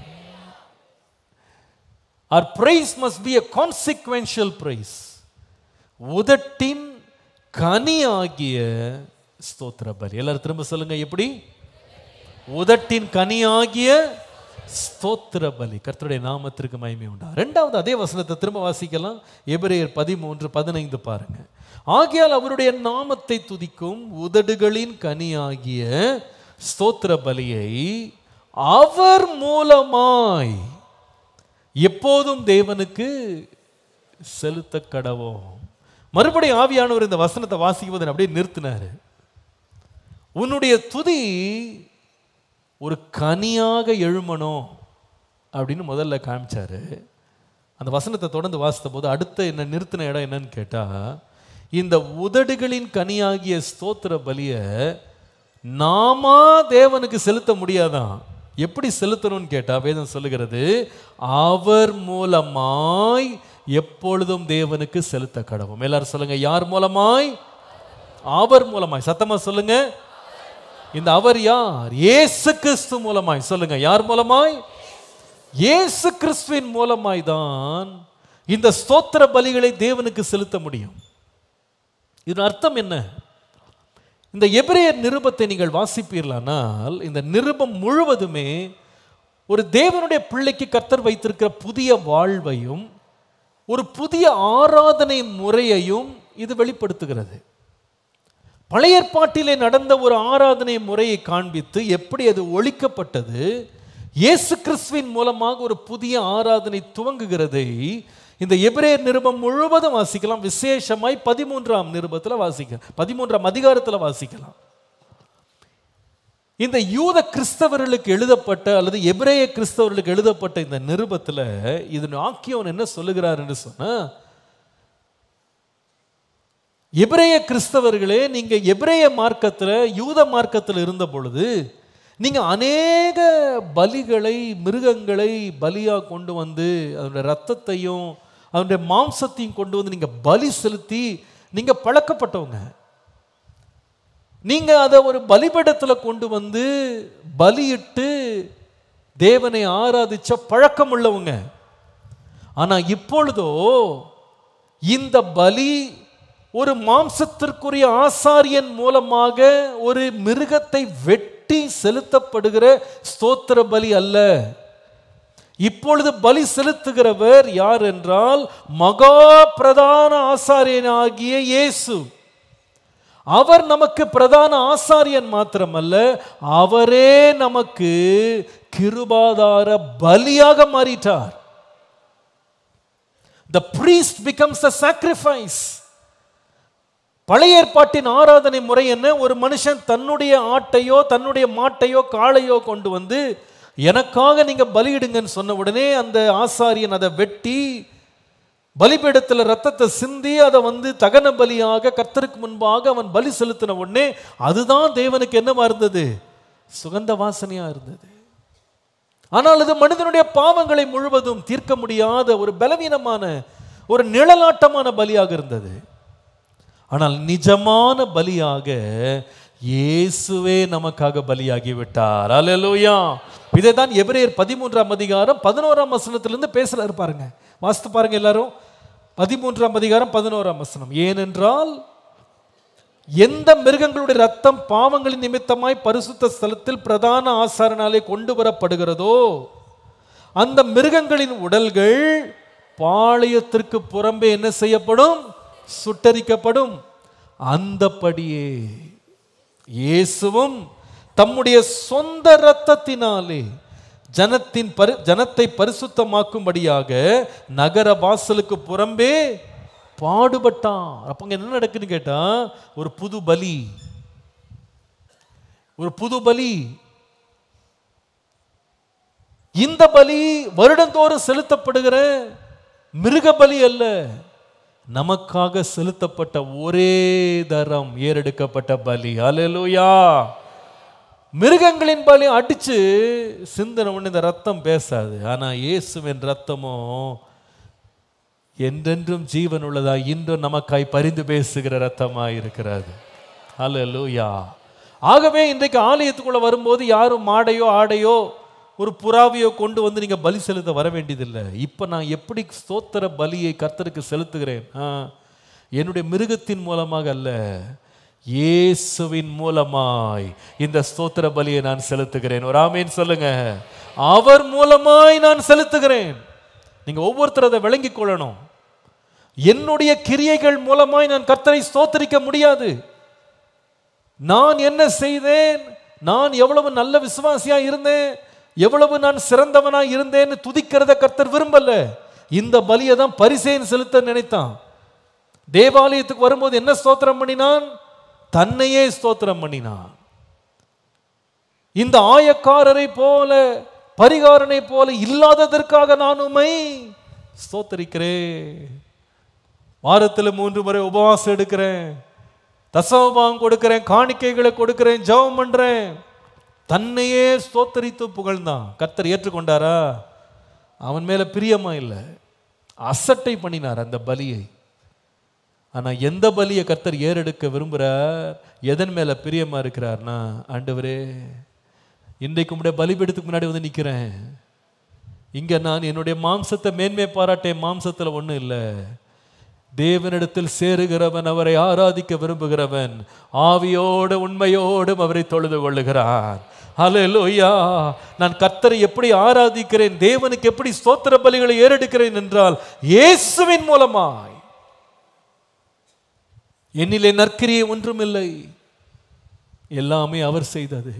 Our praise must be a consequential praise. உதட்டின் கனியாகிய ஸ்தோத்திர பலி. எல்லாரும் திரும்ப சொல்லுங்க, எப்படி? உதட்டின் கனியாகிய ஸ்தோத்திர பலி. கர்த்தருடைய நாமத்திற்கு மகிமை உண்டா. இரண்டாவது அதே வசனத்தை திரும்ப வாசிக்கலாம். எபிரேயர் 13:15 பாருங்க. ஆகையால் அவருடைய நாமத்தை துதிக்கும் உதடுகளின் கனியாகிய ஸ்தோத்திர பலியை அவர் மூலமாய் எப்போதும் தேவனுக்கு செலுத்த கடவோம். மறுபடியும் ஆவியானவர் இந்த வசனத்தை வாசிக்கும்போது அப்படியே நிறுத்தினாரு. உன்னுடைய துதி ஒரு கனியாக எழுமணும் அப்படின்னு முதல்ல காமிச்சாரு. அந்த வசனத்தை தொடர்ந்து வாசித்த போது அடுத்த என்ன நிறுத்தின இடம் என்னன்னு கேட்டா, இந்த உதடுகளின் கனியாகிய ஸ்தோத்திர பலியை நாம தேவனுக்கு செலுத்த முடியாதான். எப்படி செலுத்தணும்னு கேட்டா வேதம் சொல்லுகிறது, அவர் மூலமாய் எப்பொழுதும் தேவனுக்கு செலுத்த கடவும். எல்லாரும் சொல்லுங்க, யார் மூலமாய்? அவர் மூலமாய். சத்தமா சொல்லுங்க. இந்த அவர் யார்? இயேசு கிறிஸ்து மூலமாய். சொல்லுங்க, யார் மூலமாய்? இயேசு கிறிஸ்துவின் மூலமாய் தான் இந்த ஸ்தோத்திர பலிகளை தேவனுக்கு செலுத்த முடியும். இதன் அர்த்தம் என்ன? இந்த எபிரேயர் நிருபத்தை நீங்கள் வாசிப்பீர்களானால் இந்த நிருபம் முழுவதுமே ஒரு தேவனுடைய பிள்ளைக்கு கர்த்தர் வைத்திருக்கிற புதிய வாழ்வையும் ஒரு புதிய ஆராதனை முறையையும் இது வெளிப்படுத்துகிறது. பழைய ஏற்பாட்டிலே நடந்த ஒரு ஆராதனை முறையை காண்பித்து எப்படி அது ஒழிக்கப்பட்டது, இயேசு கிறிஸ்துவின் மூலமாக ஒரு புதிய ஆராதனை துவங்குகிறதை இந்த எபிரேயர் நிருபம் முழுவதும் வாசிக்கலாம். விசேஷமாய் 13ஆம் நிருபத்தில் வாசிக்கலாம், 13ஆம் அதிகாரத்தில் வாசிக்கலாம். இந்த யூத கிறிஸ்தவர்களுக்கு எழுதப்பட்ட அல்லது எபிரேய கிறிஸ்தவர்களுக்கு எழுதப்பட்ட இந்த நிருபத்தில் இதன் ஆக்கியோன் என்ன சொல்லுகிறார் என்று சொன்னா, எபிரேய கிறிஸ்தவர்களே, நீங்க எபிரேய மார்க்கத்தில் யூத மார்க்கத்தில் இருந்த பொழுது நீங்க அநேக பலிகளை, மிருகங்களை பலியா கொண்டு வந்து அதனுடைய ரத்தத்தையும் அதனுடைய மாம்சத்தையும் கொண்டு வந்து நீங்க பலி செலுத்தி நீங்க பழக்கப்பட்டவங்க. நீங்க அதை ஒரு பலிபீடத்தில் கொண்டு வந்து பலியிட்டு தேவனை ஆராதிச்ச பழக்கம் உள்ளவங்க. ஆனா இப்பொழுதோ இந்த பலி ஒரு மாம்சத்திற்குரிய ஆசாரியன் மூலமாக ஒரு மிருகத்தை வெட்டி செலுத்தப்படுகிற ஸ்தோத்திர பலி அல்ல. இப்பொழுது பலி செலுத்துகிறவர் யார் என்றால் மகா பிரதான ஆசாரியனாகிய இயேசு. அவர் நமக்கு பிரதான ஆசாரியன் மாத்திரமல்ல, அவரே நமக்கு கிருபாதார பலியாக மாறிட்டார். The priest becomes a sacrifice. பழைய ஏற்பாட்டின் ஆராதனை முறை என்ன? ஒரு மனுஷன் தன்னுடைய ஆட்டையோ தன்னுடைய மாட்டையோ காளையோ கொண்டு வந்து எனக்காக நீங்க பலியிடுங்கன்னு சொன்ன உடனே அந்த ஆசாரியன் அதை வெட்டி பலிபீடத்தில் ரத்தத்தை சிந்தி அதை வந்து தகன பலியாக கர்த்தருக்கு முன்பாக அவன் பலி செலுத்தின உடனே அதுதான் தேவனுக்கு என்னவா இருந்தது? சுகந்த வாசனையா இருந்தது. ஆனால் இது மனிதனுடைய பாவங்களை முழுவதும் தீர்க்க முடியாத ஒரு பலவீனமான ஒரு நிழலாட்டமான பலியாக இருந்தது. ஆனால் நிஜமான பலியாக இயேசுவே நமக்காக பலியாகி விட்டார். அல்லேலூயா. இதைதான் எபிரேயர் 13ஆம் அதிகாரம் 11ஆம் வசனத்திலிருந்து பேசுறாரு பாருங்க. வாசித்து பாருங்க எல்லாரும். 13ஆம் அதிகாரம் 11ஆம் வசனம். ஏனென்றால் எந்த மிருகங்களுடைய ரத்தம் பாவங்களின் நிமித்தமாய் பரிசுத்த ஸ்தலத்தில் பிரதான ஆசாரனாலே கொண்டு வரப்படுகிறதோ அந்த மிருகங்களின் உடல்கள் பாளையத்திற்கு புறம்பே என்ன செய்யப்படும்? சுட்டரிக்கப்படும். அந்தபடியே இயேசுவும் தம்முடைய சொந்த இரத்தத்தினாலே ஜனத்தை பரிசுத்தமாக்கும்படியாக நகர வாசலுக்கு புறம்பே பாடுபட்டான். அப்ப என்ன நடக்குன்னு கேட்டா, ஒரு புது பலி, ஒரு புது பலி. இந்த பலி வருடந்தோறும் செலுத்தப்படுகிற மிருக பலி அல்ல, நமக்காக செலுத்தப்பட்ட ஒரே தரம் ஏறெடுக்கப்பட்ட பலி. அல்லேலூயா. மிருகங்களின் பலி அடிச்சு சிந்தனை ஒன்று இந்த ரத்தம் பேசாது. ஆனா இயேசுவின் ரத்தமோ என்றென்றும் ஜீவன் உள்ளதா இன்றும் நமக்காய் பரிந்து பேசுகிற ரத்தமாய் இருக்கிறது. அல்லேலூயா. ஆகவே இன்றைக்கு ஆலயத்துக்குள்ள வரும்போது யாரும் மாடையோ ஆடையோ ஒரு புறாவையோ கொண்டு வந்து நீங்க பலி செலுத்த வர வேண்டியதில்லை. இப்ப நான் எப்படி ஸ்தோத்திர பலியை கர்த்தருக்கு செலுத்துகிறேன்? என்னுடைய மிருகத்தின் மூலமாக அல்ல, இயேசுவின் மூலமாய் இந்த ஸ்தோத்திர பலியை நான் செலுத்துகிறேன். ஒரு ஆமேன் சொல்லுங்க. அவர் மூலமாய் நான் செலுத்துகிறேன். நீங்க ஒவ்வொருத்தரும் அதை விளங்கிக் கொள்ளணும். என்னுடைய கிரியைகள் மூலமாய் நான் கர்த்தரை ஸ்தோத்திரிக்க முடியாது. நான் என்ன செய்தேன், நான் எவ்வளவு நல்ல விசுவாசியா இருந்தேன், எவ்வளவு நான் சிறந்தவனா இருந்தேன்னு துதிக்கிறத கர்த்தர் விரும்பல. இந்த பலியை தான் பரிசேயன் செலுத்த நினைத்தான். தேவாலயத்துக்கு வரும்போது என்ன ஸ்தோத்திரம் பண்ணினான்? தன்னையே ஸ்தோத்திரம் பண்ணினான். இந்த ஆயக்காரரை போல பரிகாரனை போல இல்லாததற்காக நான் உம்மை ஸ்தோத்திரிக்கிறேன். வாரத்தில் 3 முறை உபவாசம் எடுக்கிறேன், தசமபாகம் கொடுக்கிறேன், காணிக்கைகளை கொடுக்கிறேன், ஜெபம் பண்றேன். தன்னையே ஸ்தோத்தரித்து புகழ்ந்தான். கர்த்தர் ஏற்றுக்கொண்டாரா? அவன் மேல பிரியமா இல்லை, அசட்டை பண்ணினார் அந்த பலியை. ஆனா எந்த பலியை கர்த்தர் ஏறெடுக்க விரும்புகிறார், எதன் மேல பிரியமா இருக்கிறார்னா, ஆண்டவரே இன்றைக்கு உம்முடைய பலிபீடத்துக்கு முன்னாடி வந்து நிற்கிறேன். இங்க நான் என்னுடைய மாம்சத்தை மேன்மை பாராட்டேன். மாம்சத்துல ஒன்றும் இல்லை. தேவனிடத்தில் சேருகிறவன் அவரை ஆராதிக்க விரும்புகிறவன் ஆவியோடு உண்மையோடும் அவரை தொழுது கொள்ளுகிறான். அல்லேலூயா. நான் கர்த்தரை எப்படி ஆராதிக்கிறேன், தேவனுக்கு எப்படி ஸ்தோத்திர பலிகளை ஏறெடுக்கிறேன் என்றால் இயேசுவின் மூலமாய். என்னிலே நற்கிரியை ஒன்றுமில்லை, எல்லாமே அவர் செய்தது.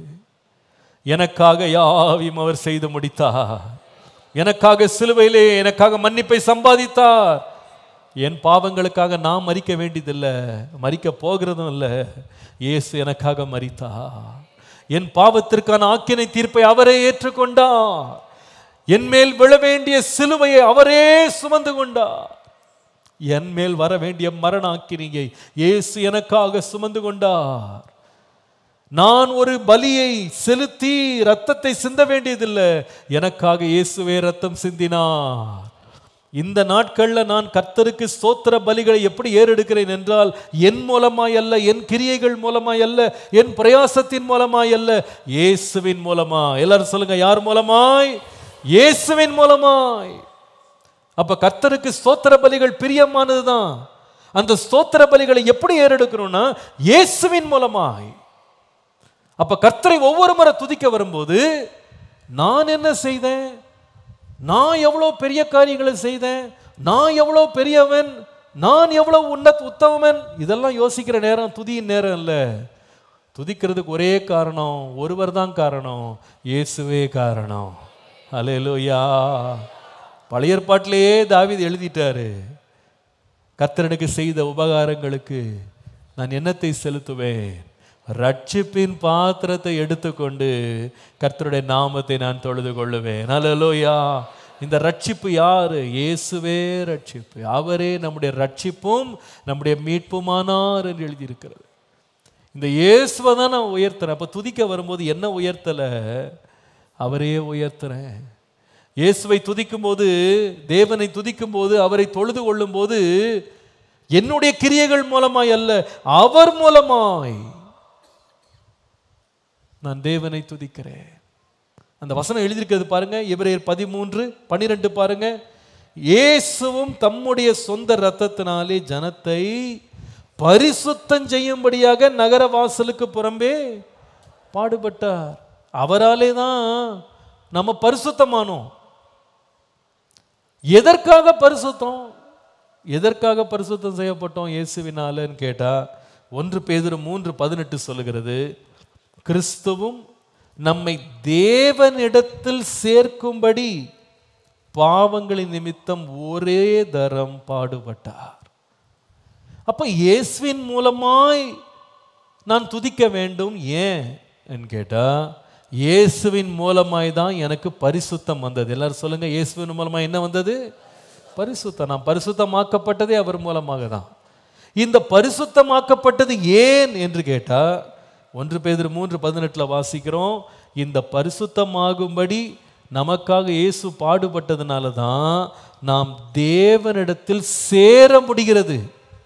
எனக்காக யாவையும் அவர் செய்து முடித்தார். எனக்காக சிலுவையிலே எனக்காக மன்னிப்பை சம்பாதித்தார். என் பாவங்களுக்காக நான் மரிக்க வேண்டியதில்லை, மரிக்க போகிறதும் இல்லை. இயேசு எனக்காக மரித்தார். என் பாவத்திற்கான ஆக்கினை தீர்ப்பை அவரே ஏற்றுக்கொண்டார். என் மேல் விழ வேண்டிய சிலுவையை அவரே சுமந்து கொண்டார். என் மேல் வர வேண்டிய மரண ஆக்கினையை இயேசு எனக்காக சுமந்து கொண்டார். நான் ஒரு பலியை செலுத்தி ரத்தத்தை சிந்த வேண்டியதில்லை, எனக்காக இயேசுவே ரத்தம் சிந்தினார். இந்த நாட்கள்ல நான் கர்த்தருக்கு ஸ்தோத்திர பலிகளை எப்படி ஏறெடுக்கிறேன் என்றால் என் மூலமாய் அல்ல, என் கிரியைகள் மூலமாய் அல்ல, என் பிரயாசத்தின் மூலமாய் அல்ல, இயேசுவின் மூலமாய். எல்லாரும் சொல்லுங்க, யார் மூலமாய்? இயேசுவின் மூலமாய். அப்ப கர்த்தருக்கு ஸ்தோத்திர பலிகள் பிரியமானதுதான். அந்த ஸ்தோத்திர பலிகளை எப்படி ஏறெடுக்கணும்னா இயேசுவின் மூலமாய். அப்ப கர்த்தரை ஒவ்வொரு முறை துதிக்க வரும்போது நான் என்ன செய்தேன், நான் எவ்வளோ பெரிய காரியங்களை செய்தேன், நான் எவ்வளோ பெரியவன், நான் எவ்வளவு உத்தமன், இதெல்லாம் யோசிக்கிற நேரம் துதியின் நேரம் இல்லை. துதிக்கிறதுக்கு ஒரே காரணம், ஒருவர் தான் காரணம், இயேசுவே காரணம். அல்லேலூயா. பழைய ஏற்பாட்டிலேயே தாவீது எழுதிட்டாரு, கர்த்தருக்கு செய்த உபகாரங்களுக்கு நான் என்னத்தை செலுத்துவேன்? ரட்சிப்பின் பாத்திரத்தை எடுத்துக்கொண்டு கர்த்தருடைய நாமத்தை நான் தொழுது கொள்ளுவேன். அல்லேலூயா. இந்த ரட்சிப்பு யாரு? இயேசுவே ரட்சிப்பு. அவரே நம்முடைய ரட்சிப்பும் நம்முடைய மீட்புமானார் என்று எழுதியிருக்கிறது. இந்த இயேசுவை தான் நான் உயர்த்துறேன். அப்போ துதிக்க வரும்போது என்ன உயர்த்தலை, அவரே உயர்த்துறேன். இயேசுவை துதிக்கும் போது, தேவனை துதிக்கும் போது, அவரை தொழுது கொள்ளும் போது என்னுடைய கிரியைகள் மூலமாய் அல்ல, அவர் மூலமாய் நான் தேவனை துதிக்கிறேன். அந்த வசனம் எழுதியிருக்கிறது பாருங்க, எபிரேயர் 13:12 பாருங்க. இயேசுவும் தம்முடைய சொந்த இரத்தத்தினாலே ஜனத்தை பரிசுத்தம் செய்யும்படியாக நகர வாசலுக்கு புறம்பே பாடுபட்டார். அவராலே தான் நம்ம பரிசுத்தமானோம். எதற்காக பரிசுத்தம்? எதற்காக பரிசுத்தம் செய்யப்பட்டோம் இயேசுவினாலன்னு கேட்டா 1 பேதுரு 3:18 சொல்லுகிறது, கிறிஸ்துவும் நம்மை தேவனிடத்தில் சேர்க்கும்படி பாவங்களின் நிமித்தம் ஒரே தரம் பாடுபட்டார். அப்ப இயேசுவின் மூலமாய் நான் துதிக்க வேண்டும். ஏன் கேட்டா இயேசுவின் மூலமாய் தான் எனக்கு பரிசுத்தம் வந்தது. எல்லாரும் சொல்லுங்க, இயேசுவின் மூலமாய் என்ன வந்தது? பரிசுத்தம். நான் பரிசுத்தமாக்கப்பட்டதே அவர் மூலமாக தான். இந்த பரிசுத்தமாக்கப்பட்டது ஏன் என்று கேட்டா 1 பேதுரு 3:18 வாசிக்கிறோம், இந்த பரிசுத்தமாகும்படி நமக்காக இயேசு பாடுபட்டதுனால தான் நாம் தேவனிடத்தில் சேர முடிகிறது.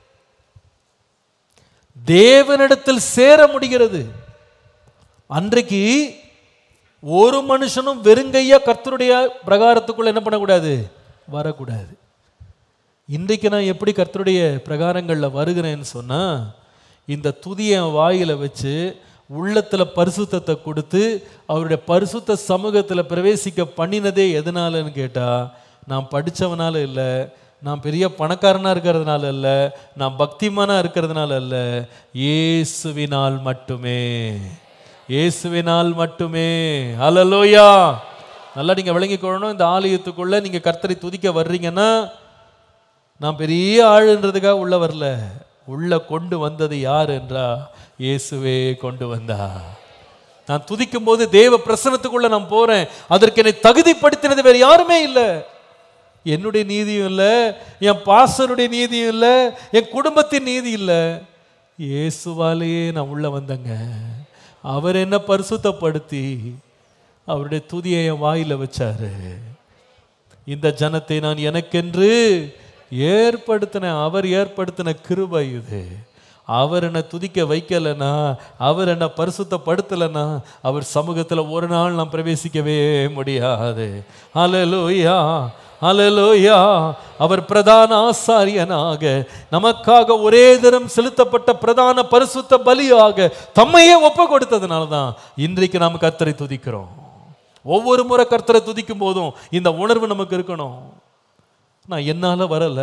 தேவனிடத்தில் சேர முடிகிறது. அன்றைக்கு ஒரு மனுஷனும் வெறுங்கையா கர்த்தருடைய பிரகாரத்துக்குள்ள என்ன பண்ணக்கூடாது? வரக்கூடாது. இன்றைக்கு நான் எப்படி கர்த்தருடைய பிரகாரங்களில் வருகிறேன்னு சொன்னா, இந்த துதியை வாயில வச்சு உள்ளத்தில் பரிசுத்தத்தை கொடுத்து அவருடைய பரிசுத்த சமூகத்தில் பிரவேசிக்க பண்ணினதே எதனாலன்னு கேட்டால், நான் படித்தவனால இல்லை, நான் பெரிய பணக்காரனாக இருக்கிறதுனால இல்லை, நான் பக்திமானாக இருக்கிறதுனால இல்லை, இயேசுவினால் மட்டுமே. இயேசுவினால் மட்டுமே. ஹல்லேலூயா. நல்லா நீங்கள் விளங்கிக்கொள்ளணும். இந்த ஆலயத்துக்குள்ளே நீங்கள் கர்த்தரை துதிக்க வர்றீங்கன்னா, நான் பெரிய ஆளுன்றதுக்காக உள்ள வரல. உள்ள கொண்டு வந்தது யார் என்றா இயேசுவே கொண்டு வந்தா. நான் துதிக்கும் போது தேவ பிரசன்னத்துக்குள்ள நான் போறேன். அதற்கு என்னை தகுதிப்படுத்தினது வேறு யாருமே இல்லை. என்னுடைய நீதியும் இல்லை, என் பாஸ்டருடைய நீதியும் இல்லை, என் குடும்பத்தின் நீதி இல்லை. இயேசுவாலேயே நான் உள்ள வந்தேங்க. அவர் என்ன பரிசுத்தப்படுத்தி அவருடைய துதியை என் வாயில வச்சாரு. இந்த ஜனத்தை நான் எனக்கென்று ஏற்படுத்தின, அவர் ஏற்படுத்தின கிருபை இது. அவர் என்னை துதிக்க வைக்கலைன்னா, அவர் என்னை பரிசுத்தப்படுத்தலைன்னா, அவர் சமூகத்தில் ஒரு நாள் நான் பிரவேசிக்கவே முடியாது. ஹல்லேலூயா, ஹல்லேலூயா. அவர் பிரதான ஆசாரியனாக நமக்காக ஒரே தினம் செலுத்தப்பட்ட பிரதான பரிசுத்த பலியாக தம்மையே ஒப்பு கொடுத்ததுனால தான் இன்றைக்கு நாம் கர்த்தரை துதிக்கிறோம். ஒவ்வொரு முறை கர்த்தரை துதிக்கும் போதும் இந்த உணர்வு நமக்கு இருக்கணும். நான் என்னால வரல,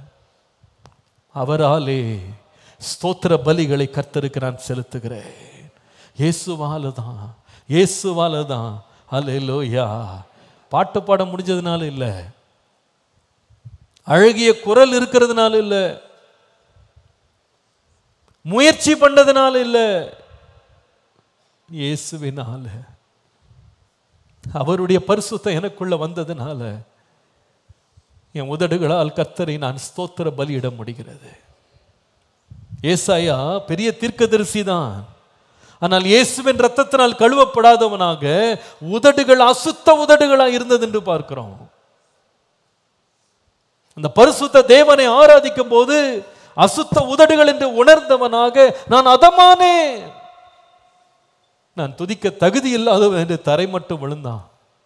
அவராலே ஸ்தோத்திர பலிகளை கர்த்தருக்கு நான் செலுத்துகிறேன். இயேசுவால தான், இயேசுவால தான். ஹல்லேலூயா. பாட்டு பாட முடிஞ்சதுனால இல்லை, அழகிய குரல் இருக்கிறதுனால இல்லை, முயற்சி பண்ணதுனால இல்லை, இயேசுவினால, அவருடைய பரிசுத்தம் எனக்குள்ள வந்ததுனால என் உதடுகளால் கர்த்தரை நான் ஸ்தோத்திர பலியிட முடிகிறது. ஏசாயா பெரிய தீர்க்கதரிசி தான். ஆனால் இயேசுவின் இரத்தத்தினால் கழுவப்படாதவனாக உதடுகள் அசுத்த உதடுகளா இருந்தது என்று பார்க்கிறோம். அந்த பரிசுத்த தேவனை ஆராதிக்கும் போது அசுத்த உதடுகள் என்று உணர்ந்தவனாக நான் அதமானே, நான் துதிக்க தகுதி இல்லாதவன் என்று தரை மட்டும் விழுந்தான்.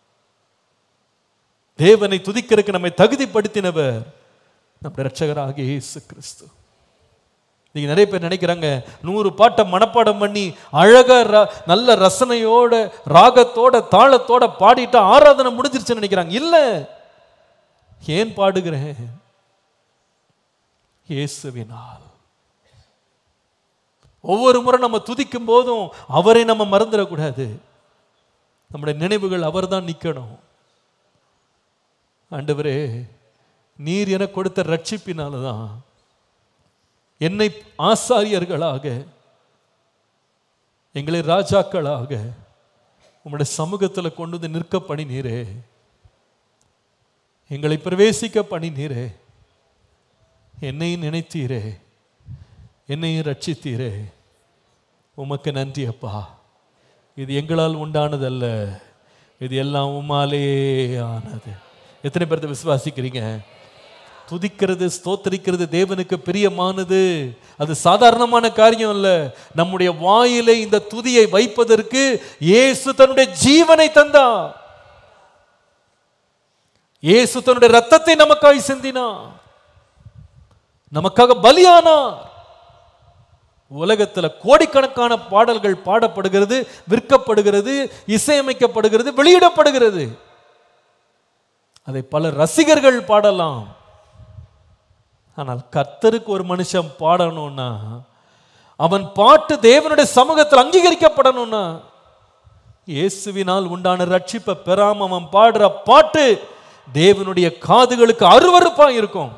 தேவனை துதிக்கிறதுக்கு நம்மை தகுதிப்படுத்தினவர் நம்முடைய இரட்சகராகிய இயேசு கிறிஸ்து. நீங்க நிறைய பேர் நினைக்கிறாங்க 100 பாட்டை மனப்பாடம் பண்ணி அழகா நல்ல ரசனையோட ராகத்தோட தாளத்தோட பாடிட்டா ஆராதனை முடிஞ்சிருச்சுன்னு நினைக்கிறாங்க. இல்ல, ஏன் பாடுகிறேன்? இயேசுவினால். ஒவ்வொரு முறை நம்ம துதிக்கும் போதும் அவரை நம்ம மறந்துடக்கூடாது. நம்முடைய நினைவுகள் அவர் தான் நிற்கணும். ஆண்டவரே, நீர் எனக்கு கொடுத்த ரட்சிப்பினால்தான் என்னை ஆசாரியர்களாக, எங்களை ராஜாக்களாக உம்முடைய சமூகத்தில் கொண்டு வந்து நிற்க பண்ணினீரே, எங்களை பிரவேசிக்க பண்ணினீரே, என்னையும் நினைத்தீரே, என்னையும் ரட்சித்தீரே. உமக்கு நன்றி அப்பா. இது எங்களால் உண்டானதல்ல, இது எல்லாம் உம்மாலே ஆனது. எத்தனை பேர்த்த விசுவாசிக்கிறீங்க? துதிக்கிறது, ஸ்தோத்திரிக்கிறது தேவனுக்கு பிரியமானது. அது சாதாரணமான காரியம் அல்ல. நம்முடைய வாயிலே இந்த துதியை வைப்பதற்கு இயேசு தன்னுடைய ஜீவனை தந்தார். இயேசு தன்னுடைய ரத்தத்தை நமக்காய் சிந்தினார், நமக்காக பலியானார். உலகத்தில் கோடிக்கணக்கான பாடல்கள் பாடப்படுகிறது, விற்கப்படுகிறது, இசையமைக்கப்படுகிறது, வெளியிடப்படுகிறது. அதை பல ரசிகர்கள் பாடலாம். ஆனால் கர்த்தருக்கு ஒரு மனுஷன் பாடணும்னா, அவன் பாட்டு தேவனுடைய சமூகத்தில் அங்கீகரிக்கப்படணும்னா, இயேசுவினால் உண்டான ரட்சிப்பை பெறாம அவன் பாடுற பாட்டு தேவனுடைய காதுகளுக்கு அருவருப்பா இருக்கும்.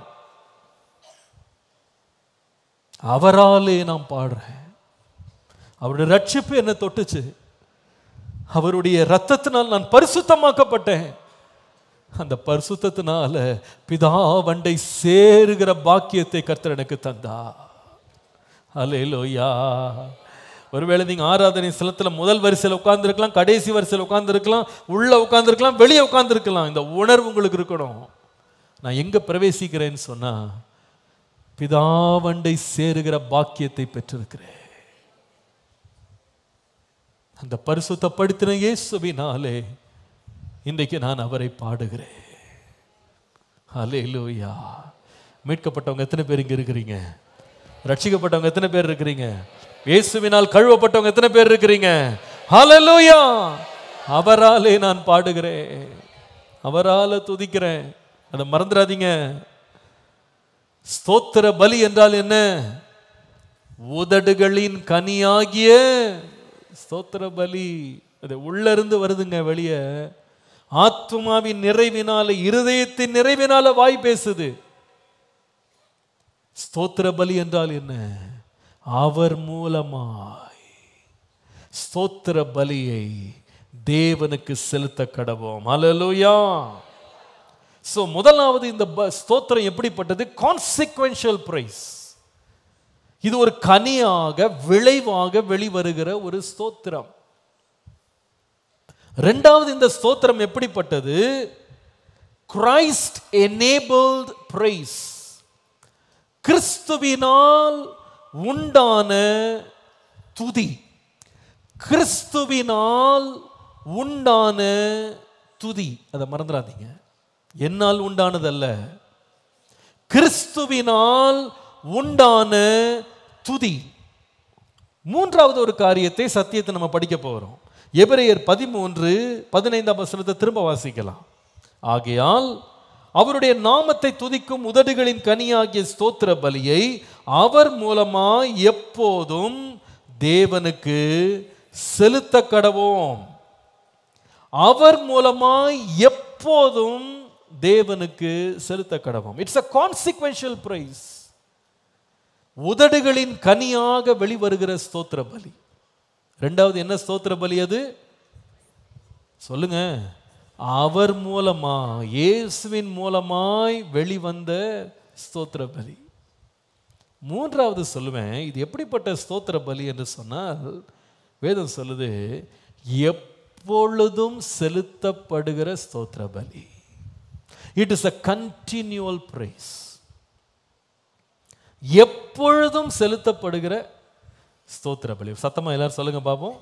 அவராலே நான் பாடுறேன், அவருடைய ரட்சிப்பு என்ன தொட்டுச்சு, அவருடைய ரத்தத்தினால் நான் பரிசுத்தமாக்கப்பட்டேன், அந்த பரிசுத்தத்தினால பிதாவண்டை சேருகிற பாக்கியத்தை கர்த்தர் எனக்கு தந்தா. அல்லேலூயா. ஒருவேளை நீங்க ஆராதனை ஸ்தலத்தில் முதல் வரிசையில் உட்கார்ந்துருக்கலாம், கடைசி வரிசையில் உட்கார்ந்துருக்கலாம், உள்ள உட்கார்ந்துருக்கலாம், வெளியே உட்கார்ந்துருக்கலாம். இந்த உணர்வு உங்களுக்கு இருக்கணும். நான் எங்க பிரவேசிக்கிறேன்னு சொன்னா, பிதாவண்டை சேருகிற பாக்கியத்தை பெற்றிருக்கிறேன். அந்த பரிசுத்தப்படுத்தின இயேசுவினாலே இன்றைக்கு நான் அவரை பாடுகிறேன். அல்லேலூயா. மீட்கப்பட்டவங்க எத்தனை பேர் இங்க இருக்கிறீங்க? ரட்சிக்கப்பட்டவங்க எத்தனை பேர் இருக்கிறீங்க? இயேசுவினால் கழுவப்பட்டவங்க எத்தனை பேர் இருக்கிறீங்க? ஹல்லேலூயா. அவராலே நான் பாடுகிறேன், அவரால துதிக்கிறேன். அதை மறந்துடாதீங்க. ஸ்தோத்திர பலி என்றால் என்ன? உதடுகளின் கனியாகிய ஸ்தோத்திர பலி. அது உள்ள இருந்து வருதுங்க, வெளியே. ஆத்துமாவின் நிறைவினால, இருதயத்தின் நிறைவினால வாய் பேசுது. ஸ்தோத்திர பலி என்றால் என்ன? அவர் மூலமாய் ஸ்தோத்திர பலியை தேவனுக்கு செலுத்த கடவோம். அல்லேலூயா. சோ முதலாவது இந்த ஸ்தோத்திரம் எப்படிப்பட்டது? Consequential praise. இது ஒரு கனியாக, விளைவாக வெளிவருகிற ஒரு ஸ்தோத்திரம். இரண்டாவது, இந்த ஸ்தோத்திரம் எப்படிப்பட்டது? Christ enabled praise. கிறிஸ்துவினால் உண்டான துதி. கிறிஸ்துவினால் உண்டான துதி. அதை மறந்துடாதீங்க. என்னால் உண்டானதல்ல, கிறிஸ்துவினால் உண்டான துதி. மூன்றாவது ஒரு காரியத்தை, சத்தியத்தை நம்ம படிக்க போகிறோம். எபிரேயர் 13:15 திரும்ப வாசிக்கலாம். ஆகையால் அவருடைய நாமத்தை துதிக்கும் உதடுகளின் கனியாகிய ஸ்தோத்திர பலியை அவர் மூலமாய் எப்போதும் தேவனுக்கு செலுத்த கடவோம். அவர் மூலமாய் எப்போதும் தேவனுக்கு செலுத்த கடவோம். It's a consequential praise. உதடுகளின் கனியாக வெளிவருகிற ஸ்தோத்திர பலி. இரண்டாவது என்ன ஸ்தோத்திர பலி? அது சொல்லுங்க. அவர் மூலமா, இயேசுவின் மூலமாய் வெளிவந்த ஸ்தோத்திர பலி. மூன்றாவது சொல்லுவேன், இது எப்படிப்பட்ட ஸ்தோத்திர பலி என்று சொன்னால், வேதம் சொல்லுது, எப்பொழுதும் செலுத்தப்படுகிற ஸ்தோத்திர பலி. It is a continual praise. எப்பொழுதும் செலுத்தப்படுகிற ஸ்தோத்திர பலி. சத்தமா எல்லாரும் சொல்லுங்க பாப்போம்.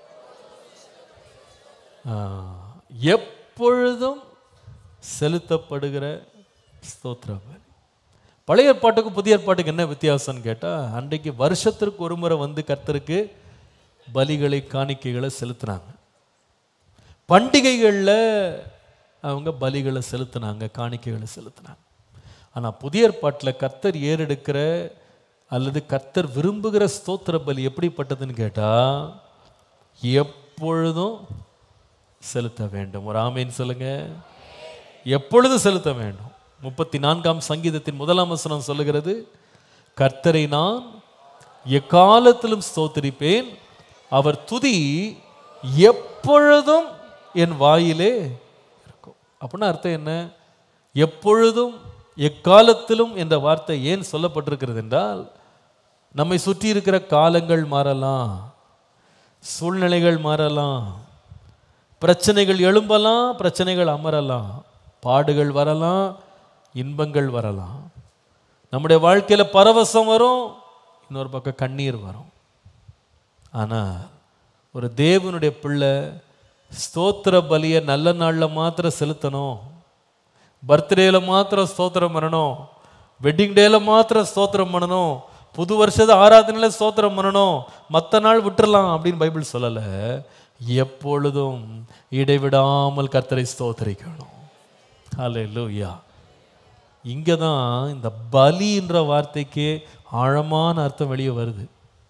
எப்பொழுதும் செலுத்தப்படுகிற ஸ்தோத்திர பலி. பழைய ஏற்பாட்டுக்கும் புதிய ஏற்பாட்டுக்கு என்ன வித்தியாசம்னு கேட்டா, அன்றைக்கு வருஷத்திற்கு ஒரு முறை வந்து கர்த்தருக்கு பலிகளை, காணிக்கைகளை செலுத்தினாங்க. பண்டிகைகளில் அவங்க பலிகளை செலுத்தினாங்க, காணிக்கைகளை செலுத்தினாங்க. ஆனால் புதிய ஏற்பாட்டில் கர்த்தர் ஏறெடுக்கிற அல்லது கர்த்தர் விரும்புகிற ஸ்தோத்திர பலி எப்படிப்பட்டதுன்னு கேட்டால், எப்பொழுதும் செலுத்த வேண்டும். ஒரு ஆமேன் சொல்லுங்க. எப்பொழுதும் செலுத்த வேண்டும். 34ஆம் சங்கீதத்தின் 1ஆம் வசனம் சொல்லுகிறது, கர்த்தரை நான் எக்காலத்திலும் ஸ்தோத்திரிப்பேன், அவர் துதி எப்பொழுதும் என் வாயிலே இருக்கும். அப்படின்னா அர்த்தம் என்ன? எப்பொழுதும், எக்காலத்திலும் என்ற வார்த்தை ஏன் சொல்லப்பட்டிருக்கிறது என்றால், நம்மை சுற்றி இருக்கிற காலங்கள் மாறலாம், சூழ்நிலைகள் மாறலாம், பிரச்சனைகள் எழும்பலாம், பிரச்சனைகள் அமரலாம், பாடுகள் வரலாம், இன்பங்கள் வரலாம், நம்முடைய வாழ்க்கையில பரவசம் வரும், இன்னொரு பக்கம் கண்ணீர் வரும். ஆனால் ஒரு தேவனுடைய பிள்ளை ஸ்தோத்திர பலியை நல்ல நாளில் மாத்திரம் செலுத்தணும், பர்த்டேல மாத்திரம் ஸ்தோத்திரம் பண்ணணும், வெட்டிங் டேல மாத்திரம் ஸ்தோத்திரம் பண்ணணும், புது வருஷத்து ஆராதனையில் ஸ்தோத்திரம் பண்ணணும், மற்ற நாள் விட்டுறலாம் அப்படின்னு பைபிள் சொல்லலை. எப்பொழுதும் இடைவிடாமல் கர்த்தரை ஸ்தோத்திரிக்கணும். ஹல்லேலூயா. இங்கே தான் இந்த பலின்ற வார்த்தைக்கு ஆழமான அர்த்தம் வெளியே வருது.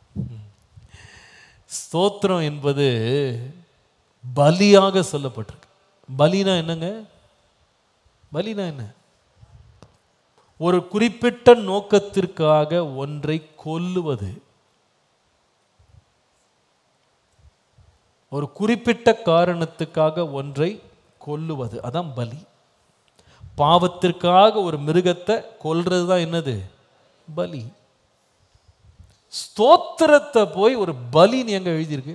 ஸ்தோத்திரம் என்பது பலியாக சொல்லப்பட்டிருக்கு. பலினா என்னங்க? பலினா என்ன? ஒரு குறிப்பிட்ட நோக்கத்திற்காக ஒன்றை கொல்லுவது, ஒரு குறிப்பிட்ட காரணத்துக்காக ஒன்றை கொல்லுவது, அதான் பலி. பாவத்திற்காக ஒரு மிருகத்தை கொல்றது தான் என்னது? பலி. ஸ்தோத்திரத்தை போய் ஒரு பலின்னு எங்க எழுதியிருக்கு?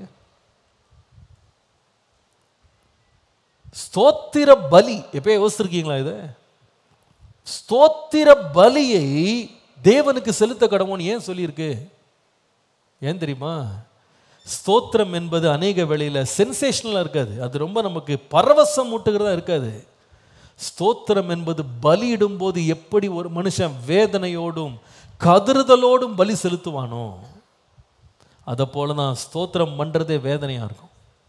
ஸ்தோத்திர பலி எப்ப யோசிச்சிருக்கீங்களா? இதை ஸ்தோத்திர பலியை தேவனுக்கு செலுத்த கடவுன்னு ஏன் சொல்லியிருக்கு? ஏன் தெரியுமா? ஸ்தோத்திரம் என்பது அநேக வேளையில சென்சேஷனலா இருக்காது, அது ரொம்ப நமக்கு பரவசம் ஊட்டுகிறதா இருக்காது. ஸ்தோத்திரம் என்பது பலியிடும் போது எப்படி ஒரு மனுஷன் வேதனையோடும் கதறுதலோடும் பலி செலுத்துவானோ அதை போல தான் ஸ்தோத்திரம் பண்றதே வேதனையா இருக்கும்.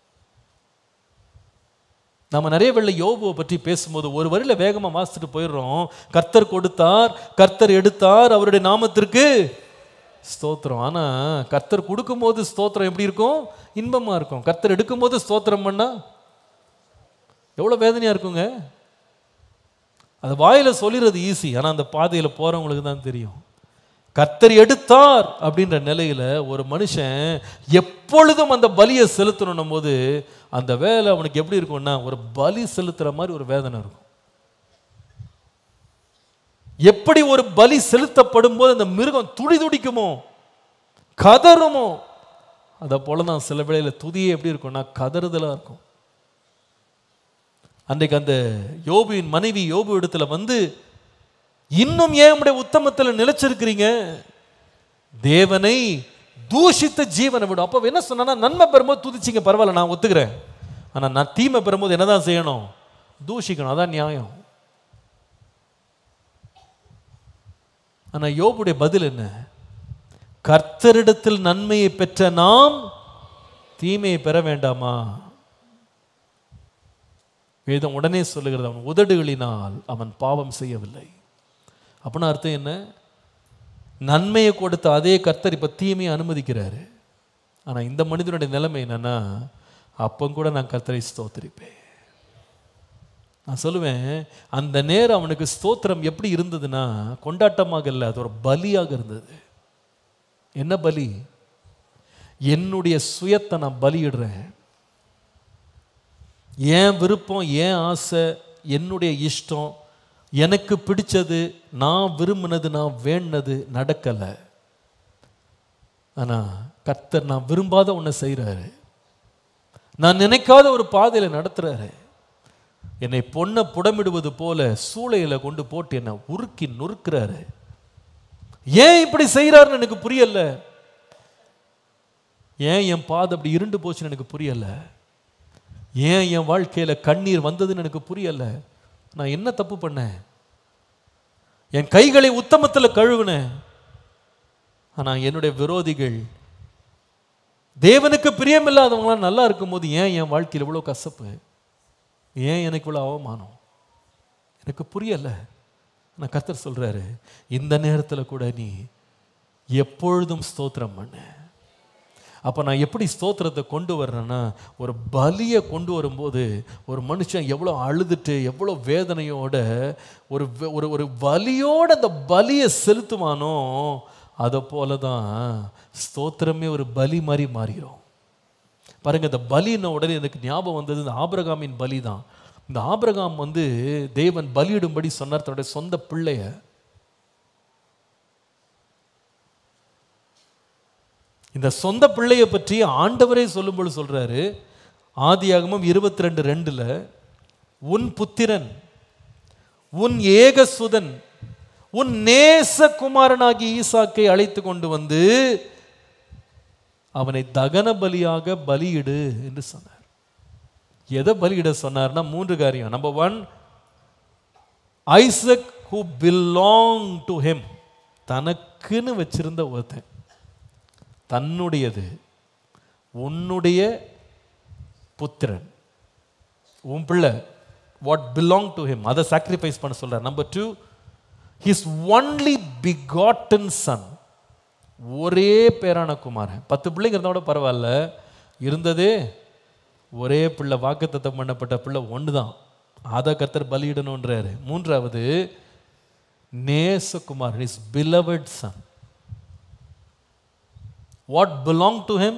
நம்ம நிறைய வேளை யோபுவை பற்றி பேசும்போது ஒரு வரியில வேகமா வாசிச்சுட்டு போயிடுறோம். கர்த்தர் கொடுத்தார், கர்த்தர் எடுத்தார், அவருடைய நாமத்திற்கு ஸ்தோத்திரம். ஆனா கர்த்தர் கொடுக்கும் போது ஸ்தோத்திரம் எப்படி இருக்கும்? இன்பமா இருக்கும். கர்த்தர் எடுக்கும் போது ஸ்தோத்திரம் பண்ணா எவ்வளவு வேதனையா இருக்குங்க. அது வாயில சொல்லிடுறது ஈஸி, ஆனா அந்த பாதையில போறவங்களுக்கு தான் தெரியும். கர்த்தர் எடுத்தார் அப்படின்ற நிலையில ஒரு மனுஷன் எப்பொழுதும் அந்த பலியை செலுத்தணும் போது அந்த வேலை அவனுக்கு எப்படி இருக்கும்னா ஒரு பலி செலுத்துற மாதிரி ஒரு வேதனை இருக்கும். எப்படி ஒரு பலி செலுத்தப்படும் போது அந்த மிருகம் துடி துடிக்குமோ, கதறுமோ, அதை போலதான் சில வேளையில துதியே எப்படி இருக்கும்னா கதறுதலா இருக்கும். அன்றைக்கு அந்த யோபுவின் மனைவி யோபு இடத்துல வந்து, இன்னும் ஏன் உம்முடைய உத்தமத்தில் நிலைச்சிருக்கிறீங்க? தேவனை தூஷித்த ஜீவனை விடும். அப்போ என்ன சொன்னா, நன்மை பெறும்போது துதிச்சிங்க பரவாயில்ல, நான் ஒத்துக்கிறேன். ஆனா நான் தீமை பெறும்போது என்னதான் செய்யணும்? தூஷிக்கணும். அதான் நியாயம். ஆனா யோபுடைய பதில் என்ன? கர்த்தரிடத்தில் நன்மையை பெற்ற நாம் தீமையை பெற வேண்டாமா? வேதம் உடனே சொல்லுகிறது, அவன் உதடுகளினால் அவன் பாவம் செய்யவில்லை. அப்படின்னா அர்த்தம் என்ன? நன்மையை கொடுத்த அதே கர்த்தர் இப்ப தீமையை அனுமதிக்கிறாரு. ஆனா இந்த மனிதனுடைய நிலைமை என்னன்னா, அப்போ கூட நான் கர்த்தரை ஸ்தோத்திரிப்பேன். நான் சொல்லுவேன், அந்த நேரம் அவனுக்கு ஸ்தோத்திரம் எப்படி இருந்ததுன்னா கொண்டாட்டமாக இல்லை, அது ஒரு பலியாக இருந்தது. என்ன பலி? என்னுடைய சுயத்தை நான் பலியிடுறேன். ஏன் விருப்பம், ஏன் ஆசை, என்னுடைய இஷ்டம், எனக்கு பிடிச்சது, நான் விரும்பினது, நான் வேண்டது நடக்கலை. ஆனா கர்த்தர் நான் விரும்பாத ஒன்றை செய்கிறாரு, நான் நினைக்காத ஒரு பாதையில் நடத்துறாரு. என்னை பொண்ணை புடமிடுவது போல சூளையில கொண்டு போட்டு என்னை உருக்கி நொறுக்கிறாரு. ஏன் இப்படி செய்கிறாருன்னு எனக்கு புரியல. ஏன் என் பாதை அப்படி இருண்டு போச்சுன்னு எனக்கு புரியல. ஏன் என் வாழ்க்கையில கண்ணீர் வந்ததுன்னு எனக்கு புரியல. நான் என்ன தப்பு பண்ணேன்? என் கைகளை உத்தமத்தில் கழுவினேன். ஆனா என்னுடைய விரோதிகள், தேவனுக்கு பிரியமில்லாதவங்களாம் நல்லா இருக்கும் போது ஏன் என் வாழ்க்கையில் இவ்வளோ கசப்பு? ஏன் எனக்கு இவ்வளோ அவமானம்? எனக்கு புரியல. நான் கர்த்தர் சொல்றாரு, இந்த நேரத்தில் கூட நீ எப்பொழுதும் ஸ்தோத்திரம் பண்ண. அப்போ நான் எப்படி ஸ்தோத்திரத்தை கொண்டு வர்றேன்னா, ஒரு பலியை கொண்டு வரும்போது ஒரு மனுஷன் எவ்வளோ அழுதுட்டு எவ்வளோ வேதனையோட ஒரு ஒரு ஒரு வலியோட அந்த பலியை செலுத்துவானோ, அதை போல தான் ஸ்தோத்திரமே ஒரு பலி மாதிரி மாறிடும். பாருங்க, இந்த பலின உடனே எனக்கு ஞாபகம் வந்தது இந்த ஆபிரகாமின் பலி தான். இந்த ஆபிரகாம் வந்து தேவன் பலியிடும்படி சொன்னார் தன்னுடைய சொந்த பிள்ளைய. இந்த சொந்த பிள்ளையை பற்றி ஆண்டவரே சொல்லும்போது சொல்றாரு, ஆதியாகமம் 22:2, உன் புத்திரன் உன் ஏகசுதன் உன் நேசகுமாரனாகி ஈசாக்கை அழைத்து கொண்டு வந்து அவனை தகன பலியாக பலியிடு என்று சொன்னார். எதை பலியிட சொன்னார்னா 3 காரியம். Number 1, Isaac who belonged to him, தனக்குன்னு வச்சிருந்த ஒருத்தன், தன்னுடையது, உன்னுடைய புத்திரன், உன் பிள்ளை, what belonged to him, அதை சாக்ரிஃபைஸ் பண்ண சொல்றார். Number 2, his only begotten son, ஒரே பேரான குமாரன். 10 பிள்ளைங்க இருந்தா கூட பரவாயில்ல, இருந்ததே ஒரே பிள்ளை, வாக்குத்தத்தம் பண்ணப்பட்ட பிள்ளை ஒண்ணுதான், அதை கர்த்தர் பலியிடணுன்றாரு. 3வது, Nesakumar, his beloved son. What belonged to him?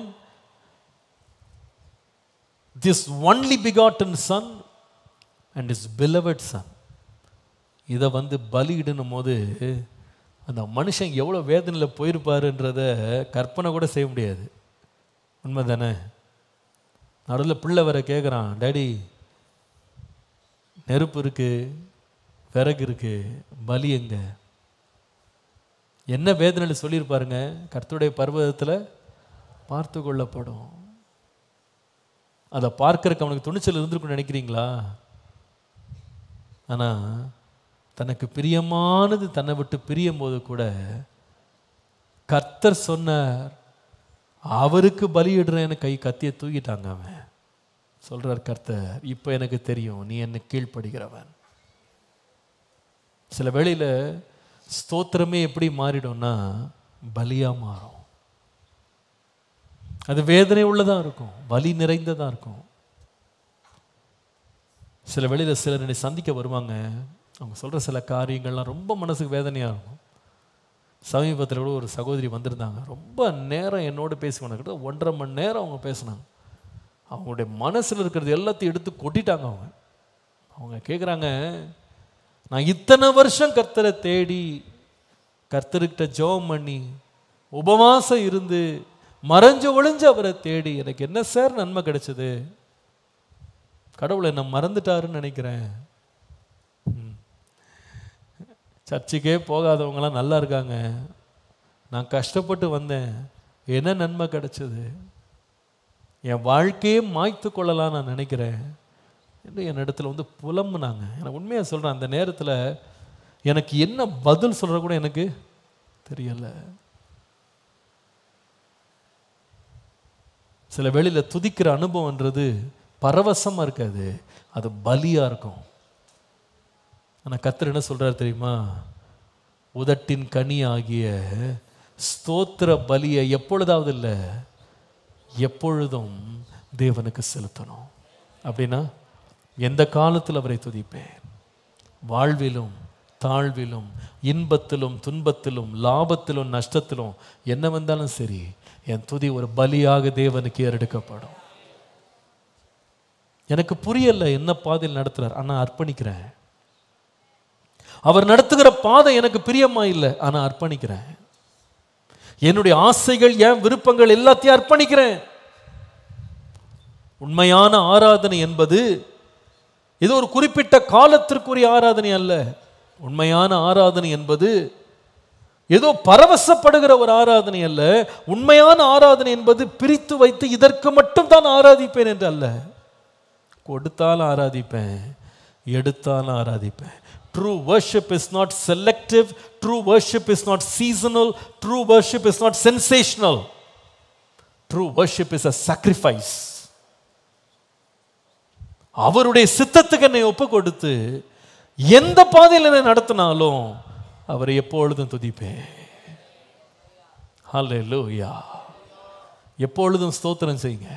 This only begotten son and his beloved son. இதை பலியிடணும் போது அந்த மனுஷன் எவ்வளோ வேதனையில் போயிருப்பாருன்றத கற்பனை கூட செய்ய முடியாது. உண்மை தானே? நடுவில் பிள்ளை வர கேட்குறான், டேடி நெருப்பு இருக்கு, விறகு இருக்கு, பலி எங்க? என்ன வேதனையில் சொல்லியிருப்பாருங்க. கர்த்தருடைய பர்வதத்தில் பார்த்து கொள்ளப்படும். அதை பார்க்கறக்கு அவனுக்கு துணிச்சல் இருந்திருக்குன்னு நினைக்கிறீங்களா? ஆனால் தனக்கு பிரியமானது தன்னை விட்டு பிரியும் போது கூட கர்த்தர் சொன்னார், அவருக்கு பலியிடுறேன்னு கத்தியை தூக்கிட்டாங்க. அவன் சொல்றார், கர்த்தர் இப்போ எனக்கு தெரியும் நீ என்ன கீழ்ப்படுகிறவன். சில வேளையில் ஸ்தோத்திரமே எப்படி மாறிடும்னா பலியா மாறும். அது வேதனை உள்ளதாக இருக்கும், வலி நிறைந்ததாக இருக்கும். சில வேளையில் சிலர் என்னை சந்திக்க வருவாங்க, அவங்க சொல்கிற சில காரியங்கள்லாம் ரொம்ப மனசுக்கு வேதனையாக இருக்கும். சமீபத்தில் கூட ஒரு சகோதரி வந்திருந்தாங்க, ரொம்ப நேரம் என்னோடு பேசுவாங்க, கிட்ட 1.5 மணி நேரம் அவங்க பேசினாங்க. அவங்களுடைய மனசில் இருக்கிறது எல்லாத்தையும் எடுத்து கொட்டிட்டாங்க. அவங்க கேட்குறாங்க, நான் இத்தனை வருஷம் கர்த்தரை தேடி, கர்த்தர்கிட்ட ஜெபம் பண்ணி, உபவாசம் இருந்து, மறைஞ்சு ஒளிஞ்சு அவரை தேடி, எனக்கு என்ன சார் நன்மை கிடைச்சது? கடவுளை நான் மறந்துட்டாருன்னு நினைக்கிறேன். சர்ச்சுக்கே போகாதவங்களாம் நல்லா இருக்காங்க, நான் கஷ்டப்பட்டு வந்தேன், என்ன நன்மை கிடைச்சது? என் வாழ்க்கையே மாய்த்து கொள்ளலாம் நான் நினைக்கிறேன் என்று என்னிடத்துல புலம்புனாங்க. எனக்கு உண்மையாக சொல்கிறேன், அந்த நேரத்தில் எனக்கு என்ன பதில் சொல்கிற கூட எனக்கு தெரியலை. சில வேளையில் துதிக்கிற அனுபவம்ன்றது பரவசமாக இருக்காது, அது பலியாக இருக்கும். ஆனால் கர்த்தர் என்ன சொல்கிறார் தெரியுமா? உதட்டின் கனி ஆகிய ஸ்தோத்திர பலியை எப்பொழுதாவது இல்லை, எப்பொழுதும் தேவனுக்கு செலுத்தணும். அப்படின்னா எந்த காலத்தில் அவரை துதிப்பேன், வாழ்விலும் தாழ்விலும், இன்பத்திலும் துன்பத்திலும், லாபத்திலும் நஷ்டத்திலும், என்ன வந்தாலும் சரி, என் துதி ஒரு பலியாக தேவனுக்கு ஏறெடுக்கப்படும். எனக்கு புரியல என்ன பாதையில் நடத்துறார், ஆனால் அர்ப்பணிக்கிறேன். அவர் நடத்துகிற பாதை எனக்கு பிரியமா இல்லை, ஆனால் அர்ப்பணிக்கிறேன். என்னுடைய ஆசைகள், என் விருப்பங்கள் எல்லாத்தையும் அர்ப்பணிக்கிறேன். உண்மையான ஆராதனை என்பது இது ஒரு குறிப்பிட்ட காலத்திற்குரிய ஆராதனை அல்ல. உண்மையான ஆராதனை என்பது ஏதோ பரவசப்படுகிற ஒரு ஆராதனை அல்ல. உண்மையான ஆராதனை என்பது பிரித்து வைத்து இதற்கு மட்டும் தான் ஆராதிப்பேன் என்று அல்ல. கொடுத்தாலும் ஆராதிப்பேன், எடுத்தாலும் ஆராதிப்பேன். True worship is not selective. True worship is not seasonal. True worship is not sensational. True worship is a sacrifice. அவருடைய சித்தத்துக்கு என்னை ஒப்பு கொடுத்து எந்த பாதையில் என்னை நடத்தினாலும் அவரை எப்பொழுதும் துதிப்பேன். ஹல்லேலூயா. எப்பொழுதும் ஸ்தோத்திரம் செய்யுங்க.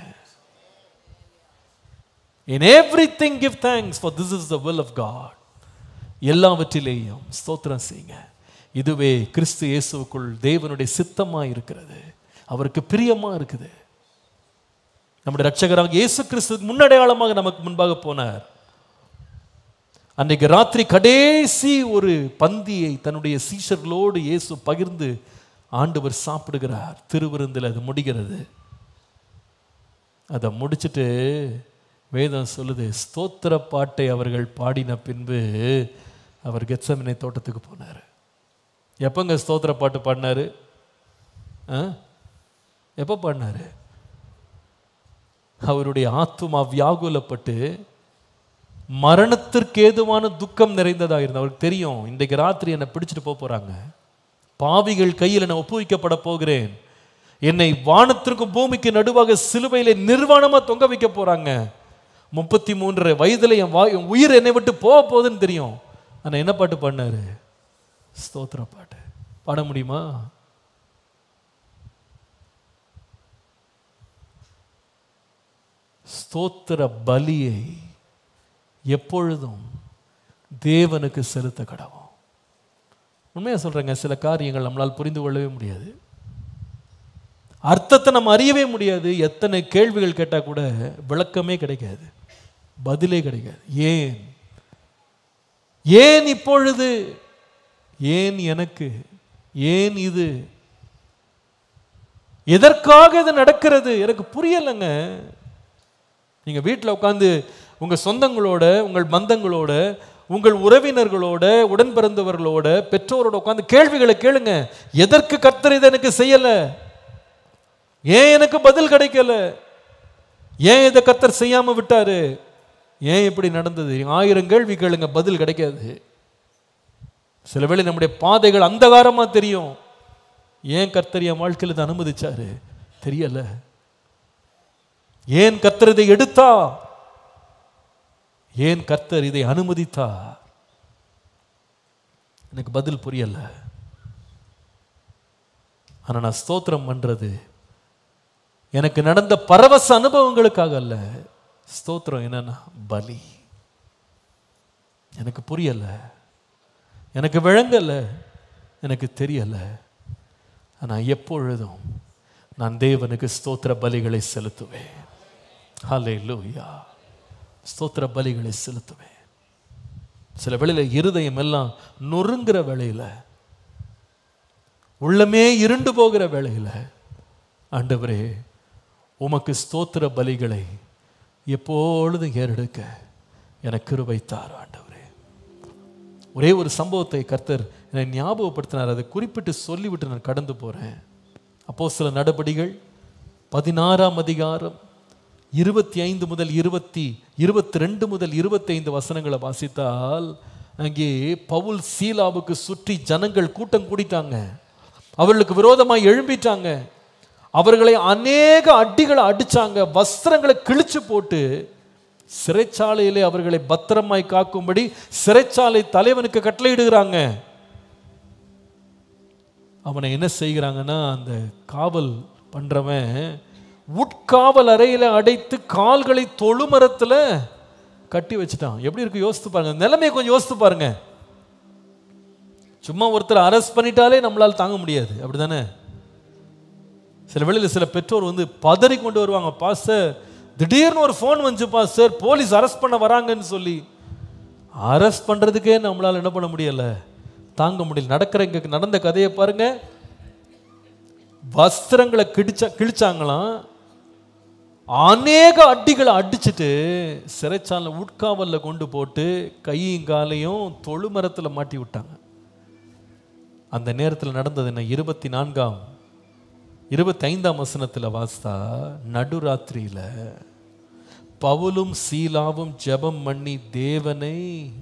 In everything give thanks, for this is the will of God. எல்லாவற்றிலேயும் ஸ்தோத்திரம் செய்யுங்க. இதுவே கிறிஸ்து இயேசுவுக்குள் தேவனுடைய சித்தமாக இருக்கிறது, அவருக்கு பிரியமாக இருக்குது. நம்முடைய இரட்சகராக இயேசு கிறிஸ்துவுக்கு முன்னடையாளமாக நமக்கு முன்பாக போனார். அன்றைக்கு ராத்திரி கடைசி ஒரு பந்தியை தன்னுடைய சீஷர்களோடு இயேசு பகிர்ந்து ஆண்டவர் சாப்பிடுகிறார். திருவிருந்தில் அது முடிகிறது. அதை முடிச்சுட்டு வேதம் சொல்லுது, ஸ்தோத்திர பாட்டை அவர்கள் பாடின பின்பு அவர் கெத்செமனே தோட்டத்துக்கு போனார். எப்பங்க ஸ்தோத்திர பாட்டு பாடினாரு? எப்போ பாடினாரு? அவருடைய ஆத்துமா வியாகுலப்பட்டு மரணத்திற்கு ஏதுவான துக்கம் நிறைந்ததாக இருந்தது. அவருக்கு தெரியும், இன்றைக்கு ராத்திரி என்னை பிடிச்சிட்டு போறாங்க, பாவிகள் கையில் என்னை ஒப்புவிக்கப்பட போகிறேன், என்னை வானத்திற்கும் பூமிக்கு நடுவாக சிலுவையிலே நிர்வாணமா தொங்க வைக்க போறாங்க, 33 வயதுல என் உயிர் என்னை விட்டு போக போகுதுன்னு தெரியும். ஆனா என்ன பாட்டு பாடினாரு? ஸ்தோத்திர பாட்டு. பாட முடியுமா? ஸ்தோத்திர பலியை எப்பொழுதும் தேவனுக்கு செலுத்த கடவோம். உண்மையா சொல்றேங்க, சில காரியங்கள் நம்மளால் புரிந்து கொள்ளவே முடியாது, அர்த்தத்தை நம்ம அறியவே முடியாது. எத்தனை கேள்விகள் கேட்டா கூட விளக்கமே கிடைக்காது, பதிலே கிடைக்காது. ஏன் ஏன் இப்பொழுது, ஏன் எனக்கு, ஏன் இது, எதற்காக இது நடக்கிறது எனக்கு புரியலைங்க. நீங்க வீட்டில் உட்காந்து உங்க சொந்தங்களோட, உங்கள் பந்தங்களோட, உங்கள் உறவினர்களோட, உடன் பிறந்தவர்களோட, பெற்றோரோட உட்காந்து கேள்விகளை கேளுங்க. எதற்கு கர்த்தர் இதை எனக்கு செய்யல, ஏன் எனக்கு பதில் கிடைக்கல, ஏன் இதை கர்த்தர் செய்யாம விட்டாரு, ஏன் இப்படி நடந்தது, 1000 கேள்வி கேளுங்க, பதில் கிடைக்காது. சில வேளை நம்முடைய பாதைகள் அந்தகாரமா தெரியும். ஏன் கர்த்தர் என் வாழ்க்கையில் இதை அனுமதிச்சாரு தெரியல, ஏன் கர்த்தர் இதை எடுத்தா, ஏன் கர்த்தர் இதை அனுமதித்தா, எனக்கு பதில் புரியல. ஆனா நான் ஸ்தோத்திரம் பண்றது எனக்கு நடந்த பரவச அனுபவங்களுக்காக அல்ல. ஸ்தோத்திரம் என்னன்னா பலி. எனக்கு புரியல, எனக்கு விளங்கல, எனக்கு தெரியல, ஆனா எப்பொழுதும் நான் தேவனுக்கு ஸ்தோத்திர பலிகளை செலுத்துவேன். ஹல்லேலூயா. ஸ்தோத்திர பலிகளை செலுத்துவேன். சில வேளையில இருதயம் எல்லாம் நொறுங்குற வேளையில, உள்ளமே இருண்டு போகிற வேளையில, ஆண்டவரே உமக்கு ஸ்தோத்திர பலிகளை எப்பொழுதும் ஏறெடுக்க எனக்கு கிருபை தார் ஆண்டவரே. ஒரே ஒரு சம்பவத்தை கர்த்தர் என்னை ஞாபகப்படுத்தினார், அதை குறிப்பிட்டு சொல்லிவிட்டு நான் கடந்து போறேன். அப்போஸ்தலர் நடபடிகள் 16ஆம் அதிகாரம் 25 முதல் 22 முதல் 25 வசனங்களை வாசித்தால், அங்கே பவுல் சீலாவுக்கு சுற்றி ஜனங்கள் கூட்டம் கூடிட்டாங்க, அவர்களுக்கு விரோதமாக எழும்பிட்டாங்க, அவர்களை அநேக அடிகளை அடிச்சாங்க, வஸ்திரங்களை கிழிச்சு போட்டு சிறைச்சாலையிலே அவர்களை பத்திரமாய் காக்கும்படி சிறைச்சாலை தலைவனுக்கு கட்டளையிடுகிறாங்க. அவனை என்ன செய்கிறாங்கன்னா, அந்த காவல் பண்றவன் உட்காவல் அறையில அடைத்து கால்களை தொழுமரத்துல கட்டி வச்சுட்டான். எப்படி இருக்கு யோசித்து பாருங்க, நிலைமையை கொஞ்சம் யோசித்து பாருங்க. சும்மா ஒருத்தர் அரெஸ்ட் பண்ணிட்டாலே நம்மளால் தாங்க முடியாது, அப்படிதானே? சில வேளையில் சில பெற்றோர் பதறி கொண்டு வருவாங்க, பாஸ்டர் திடீர்னு ஒரு ஃபோன் வந்துச்சு பாஸ்டர், போலீஸ் அரெஸ்ட் பண்ண வராங்கன்னு சொல்லி. அரெஸ்ட் பண்றதுக்கே நம்மளால் என்ன பண்ண முடியல, தாங்க முடியல. நடந்த கதையை பாருங்க. வஸ்திரங்களை கிழிச்சாங்களாம், அநேக அடிகளை அடிச்சுட்டு சிறைச்சாலை உட்காவல்ல கொண்டு போட்டு கையும் காலையும் தொழுமரத்தில் மாட்டி விட்டாங்க. அந்த நேரத்தில் நடந்தது என்ன? 25ஆம் வசனத்தில் வாசித்தா, நடுராத்திரியில பவுலும் சீலாவும் ஜெபம் பண்ணி தேவனை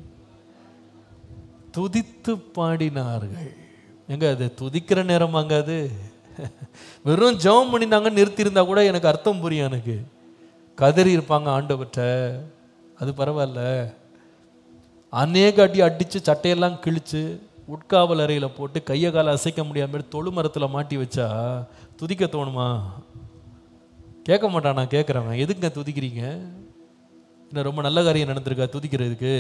துதித்து பாடினார்கள். எங்க அது துதிக்கிற நேரமாங்க? அது வெறும் ஜெபம் பண்ணினாங்க, நிறுத்தியிருந்தா கூட எனக்கு அர்த்தம் புரியும். எனக்கு கதறி இருப்பாங்க ஆண்டவர்கிட்ட, அது பரவாயில்ல. அநேக அடி அடிச்சு சட்டையெல்லாம் கிழிச்சு உட்காவல் அறையில் போட்டு கையை காலை அசைக்க முடியாம தொழுமரத்தில் மாட்டி வச்சா துதிக்க தோணுமா? கேட்க மாட்டான். நான் கேட்குறவன், எதுக்குங்க துதிக்கிறீங்க? என்ன ரொம்ப நல்ல காரியம் நடந்திருக்கா துதிக்கிறதுக்கு?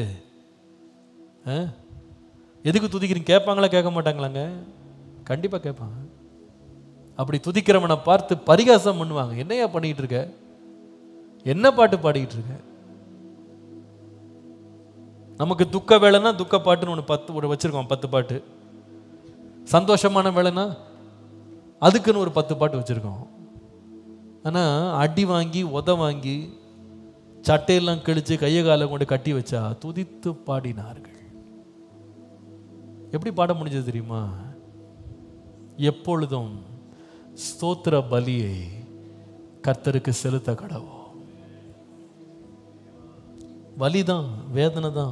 எதுக்கு துதிக்கிறீங்க கேட்பாங்களா கேட்க மாட்டாங்களாங்க? கண்டிப்பாக கேட்பாங்க. அப்படி துதிக்கிறவனை பார்த்து பரிகாசம் பண்ணுவாங்க, என்னையா பண்ணிக்கிட்டு இருக்க, என்ன பாட்டு பாடிக்கிட்டு இருக்க? நமக்கு துக்க வேலைன்னா துக்க பாட்டுன்னு ஒன்று 10 வச்சிருக்கோம், 10 பாட்டு. சந்தோஷமான வேலைன்னா அதுக்குன்னு ஒரு 10 பாட்டு வச்சிருக்கோம். ஆனால் அடி வாங்கி உத வாங்கி சட்டையெல்லாம் கிழிச்சு கையை காலை கொண்டு கட்டி வச்சா துதித்து பாடினார்கள். எப்படி பாட முடிஞ்சது தெரியுமா? எப்பொழுதும் ஸ்தோத்திர பலியை கர்த்தருக்கு செலுத்த கடவோம். வலிதான், வேதனை தான்.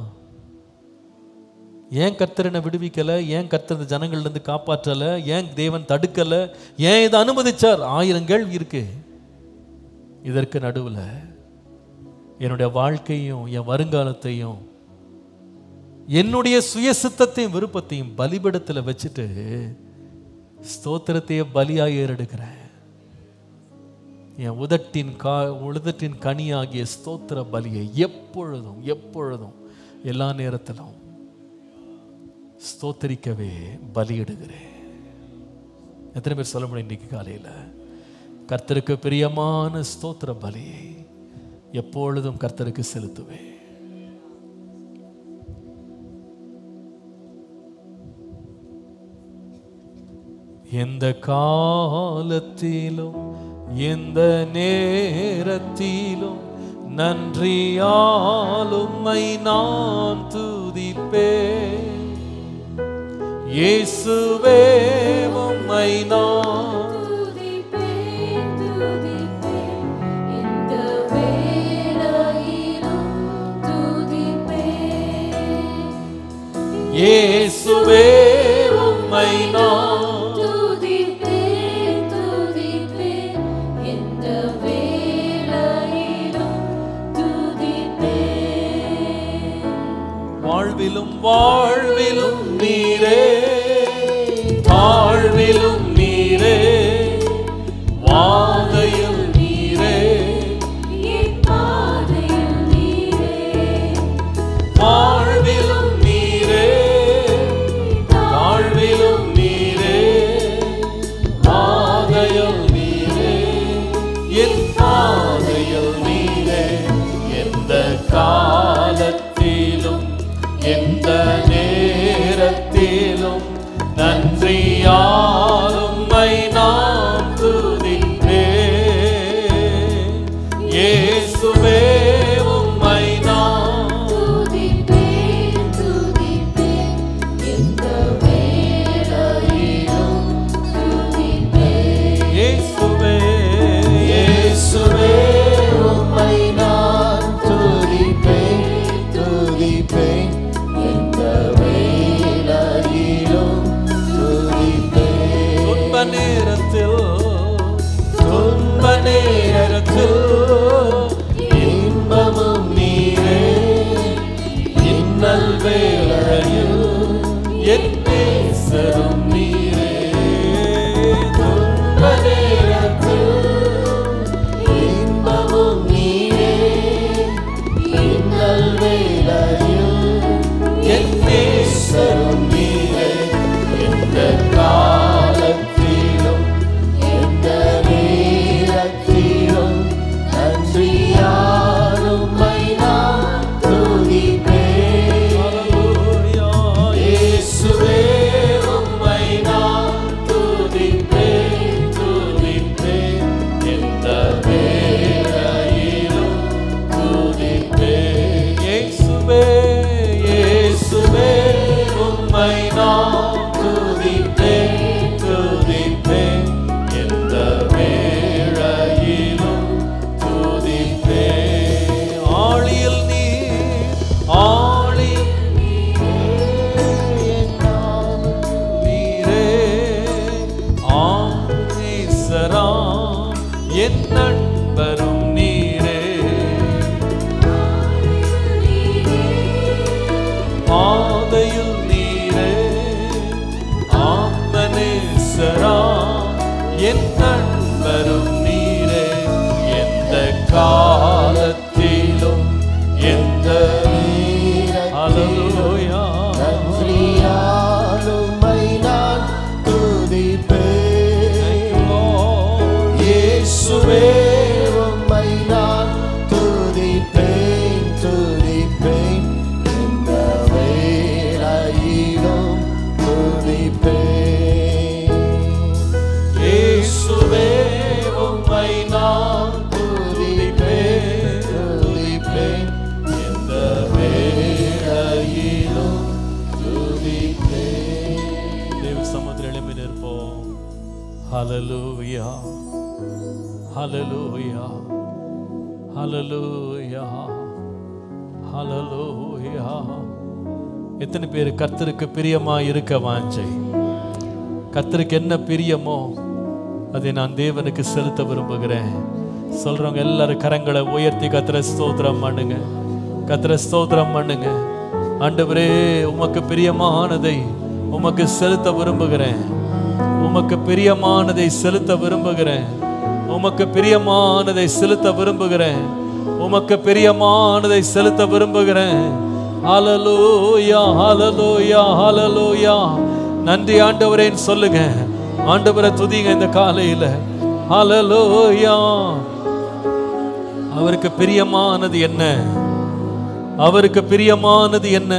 ஏன் கர்த்தர் என்னை விடுவிக்கல, ஏன் கர்த்தர் இந்த ஜனங்கள்லேருந்து காப்பாற்றல, ஏன் தேவன் தடுக்கல, ஏன் இதை அனுமதிச்சார்? 1000 கேள்வி இருக்கு. இதற்கு நடுவில் என்னுடைய வாழ்க்கையும் என் வருங்காலத்தையும் என்னுடைய சுயசித்தத்தையும் விருப்பத்தையும் பலிபீடத்தில் வச்சுட்டு ஸ்தோத்திரத்தையே பலியாக ஏறெடுக்கிறேன். என் உதட்டின் கனியாகிய ஸ்தோத்திர பலியை எப்பொழுதும் எப்பொழுதும் எல்லா நேரத்திலும் ஸ்தோத்தரிக்கவே பலியிடுகிறேன். எத்தனை பேர் சொல்ல முடியும் இன்னைக்கு காலையில்? கர்த்தருக்கு பிரியமான ஸ்தோத்திர பலியை எப்பொழுதும் கர்த்தருக்கு செலுத்துவேன். எந்த காலத்திலும் எந்த நேரத்திலும் நன்றியால் உம்மை நான் துதிப்பேன். இயேசுவே உம்மை நான் துதிப்பேன், துதிப்பேன். இந்த வேளையிலும் துதிப்பேன். இயேசுவே உம்மை நான் வாழ்விலும் வாழ்விலும் நீரே, வாழ்விலும் நீரே, வாதையில் நீரே, பாதையில் நீரே, வாழ்விலும் நீரே, வாழ்விலும் நீரே, வாதையில் நீரே, என் பாதையில் நீரே. எந்த காலத்திலும் எந்த நேரத்திலும் நன்றியால் உம்மை நான் துதிப்பேன். இயேசுவே உம்மை நான் துதிப்பேன், துதிப்பேன். எந்த வேளையிலும் துதிப்பேன். இயேசுவே, இயேசுவே உம்மை நான் துதிப்பேன், துதிப்பேன். துன்ப நேரத்தில் இன்பமும் நீரே, இன்னல் வேளையில் என் நேசரும் நீரே. துன்ப நேரத்தில் இன்பமும் நீரே, இன்னல் வேளையில் என் நேசரும் நீரே. எந்த காலத்திலும் எந்த நேரத்திலும் நன்றியால் உம்மை நான் துதிப்பேன். இயேசுவே ஹல்லேலூயா, ஹல்லேலூயா, ஹல்லேலூயா, ஹல்லேலூயா. எத்தனை பேர் கர்த்தருக்கு பிரியமா இருக்க வாஞ்சை? கர்த்தருக்கு என்ன பிரியமோ அதை நான் தேவனுக்கு செலுத்த விரும்புகிறேன் சொல்றவங்க எல்லாரும் கரங்களை உயர்த்தி கர்த்தரை ஸ்தோத்திரம் பண்ணுங்க, கர்த்தரை ஸ்தோத்திரம் பண்ணுங்க. ஆண்டவரே, உமக்கு பிரியமானதை உமக்கு செலுத்த விரும்புகிறேன், உமக்கு பிரியமானதை செலுத்த விரும்புகிறேன், உமக்கு பிரியமானதை செலுத்த விரும்புகிறேன், உமக்கு பிரியமானதை செலுத்த விரும்புகிறேன். ஹல்லேலூயா, ஹல்லேலூயா, ஹல்லேலூயா. நன்றி ஆண்டவரேன்னு சொல்லுங்க. ஆண்டவரை துதிங்க இந்த காலையில. ஹல்லேலூயா. அவருக்கு பிரியமானது என்ன? அவருக்கு பிரியமானது என்ன?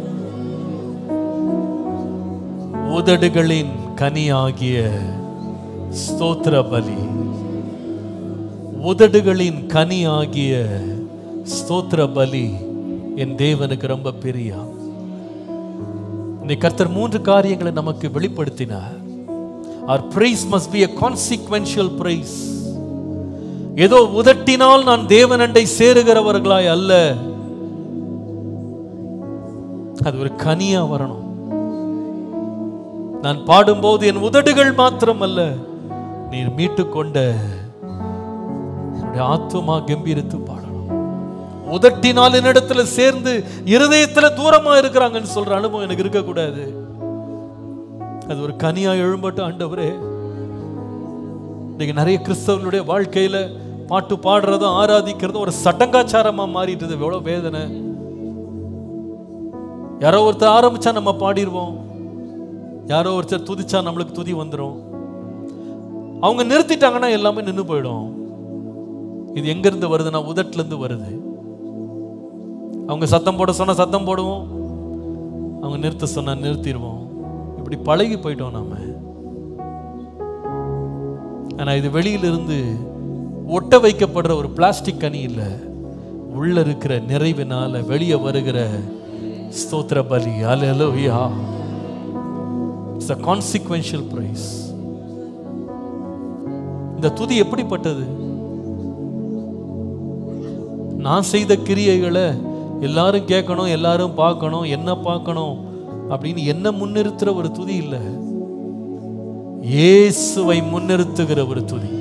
உதடுகளின் கனியாகிய ஸ்தோத்திர பலி, உதடுகளின் கனியாகிய ஸ்தோத்திர பலி என் தேவனுக்கு ரொம்ப பிரியம். இன்னைக்கு கர்த்தர் 3 காரியங்களை நமக்கு வெளிப்படுத்தினார். Our praise must be a consequential praise. ஏதோ உதட்டினால் நான் தேவனண்டை சேருகிறவர்களாய் அல்ல, அது ஒரு கனியா வரணும். நான் பாடும்போது என் உதடுகள் மாத்திரம் அல்ல, நீர் மீட்டு கொண்ட என்னுடைய ஆத்துமா கம்பீரித்து பாடணும். உதட்டினால் என்னிடத்துல சேர்ந்து இருதயத்துல தூரமா இருக்கிறாங்கன்னு சொல்ற அனுபவம் எனக்கு இருக்கக்கூடாது. அது ஒரு கனியா எழும்பட்டும் ஆண்டவரே. இன்னைக்கு நிறைய கிறிஸ்தவர்களுடைய வாழ்க்கையில பாட்டு பாடுறதும் ஆராதிக்கிறதும் ஒரு சடங்காச்சாரமா மாறிட்டு, எவ்வளவு வேதனை. யாரோ ஒருத்தர் ஆரம்பிச்சா நம்ம பாடிடுவோம், யாரோ ஒருத்தர் துதிச்சா நம்மளுக்கு துதி வந்துடும். அவங்க நிறுத்திட்டாங்கன்னா எல்லாமே நின்று போயிடும். இது எங்க இருந்து வருதுன்னா உதட்டுல இருந்து வருது. அவங்க சத்தம் போட சொன்னா சத்தம் போடுவோம், அவங்க நிறுத்த சொன்னா நிறுத்திடுவோம். இப்படி பழகி போயிட்டோம் நாம. ஆனா இது வெளியிலிருந்து ஒட்ட வைக்கப்படுற ஒரு பிளாஸ்டிக் கனி இல்ல, உள்ள இருக்கிற நிறைவினால வெளியே வருகிற ஸ்தோத்திர பலி. ஹல்லேலூயா. It's a consequential praise. இந்த துதி எப்படிப்பட்டது? நான் செய்த கிரியைகளை எல்லாரும் கேட்கணும், எல்லாரும் பார்க்கணும், என்ன பார்க்கணும் அப்படின்னு என்ன முன்னிறுத்துற ஒரு துதி இல்ல, இயேசுவை முன்னிறுத்துகிற ஒரு துதி.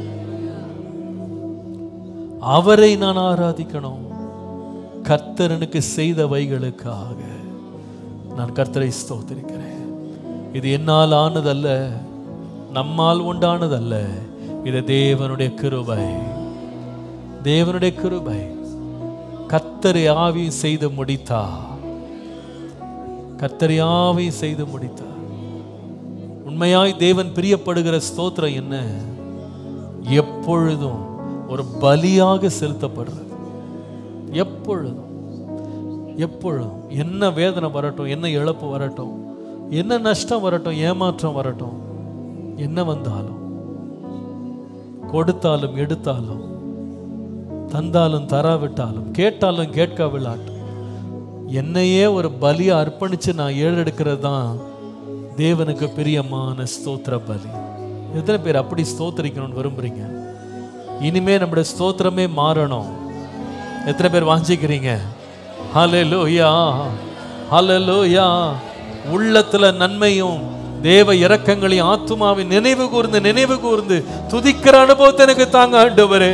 அவரை நான் ஆராதிக்கணும். கர்த்தரனுக்கு செய்தவைகளுக்காக நான் கர்த்தரை ஸ்தோத்திரிக்கிறேன். இது என்னால் ஆனதல்ல, நம்மால் உண்டானதல்ல, இது தேவனுடைய கிருபை, தேவனுடைய கிருபை. கர்த்தர் யாவையும் செய்து முடித்தார், கர்த்தர் யாவையும் செய்து முடித்தார். உண்மையாய் தேவன் பிரியப்படுகிற ஸ்தோத்திரம் என்ன? எப்பொழுதும் ஒரு பலியாக செலுத்தப்படுறது. எப்பொழுதும் எப்பொழுதும் என்ன வேதனை வரட்டும், என்ன இழப்பு வரட்டும், என்ன நஷ்டம் வரட்டும், ஏமாற்றம் வரட்டும், என்ன வந்தாலும், கொடுத்தாலும் எடுத்தாலும், தந்தாலும் தராவிட்டாலும், கேட்டாலும் கேட்காவிட்டாலும், என்னையே ஒரு பலியை அர்ப்பணிச்சு நான் ஏறெடுக்கிறது தான் தேவனுக்கு பிரியமான ஸ்தோத்திர பலி. எத்தனை பேர் அப்படி ஸ்தோத்திரிக்கணும்னு விரும்புறீங்க? இனிமே நம்முடைய ஸ்தோத்திரமே மாறணும். எத்தனை பேர் வாஞ்சிக்கிறீங்க? ஹல்லேலூயா, ஹல்லேலூயா. உள்ளத்துல நன்மையும் தேவ இரக்கங்களையும் ஆத்துமாவின் நினைவு கூர்ந்து துதிக்கிற அனுபவத்தை எனக்கு தாங்க ஆண்டவரே.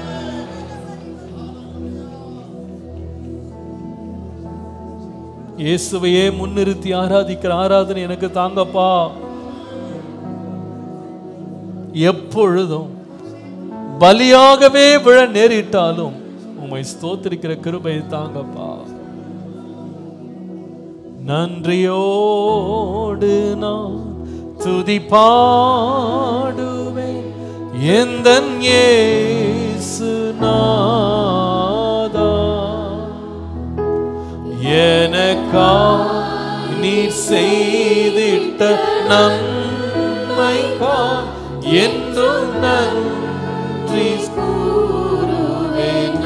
இயேசுவையே முன்னிறுத்தி ஆராதிக்கிற ஆராதனை எனக்கு தாங்கப்பா. எப்பொழுதும் பலியாகவே விழ நேரிட்டாலும் உம்மை ஸ்தோத்திரிக்கிற கிருபையை தாங்கப்பா. நன்றியோடு நான் துதி பாடுவேன் எந்தன் இயேசுநாதா. எனக்காய் நீர் செய்திட்ட நன்மைக்காய் என்றும் நன்றி கூறுவேன்.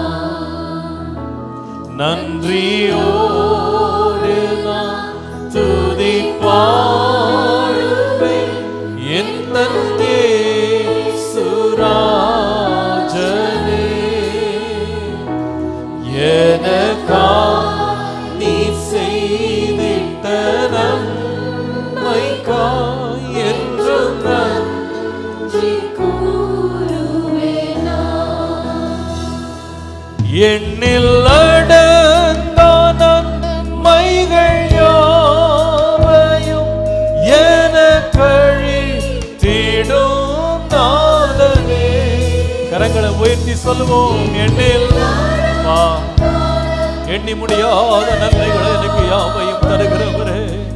நன்றியோடு நான் துதி பாடுவேன் எந்தன் எண்ணில் அடங்கான நன்மைகள் யாவையும் எனக்களித்திடும் நாதனே. கரங்களை உயர்த்தி சொல்லுவோம். எண்ணில் எண்ணி முடியாத நன்மைகளை எனக்கு யாவையும் தருகிறவரே.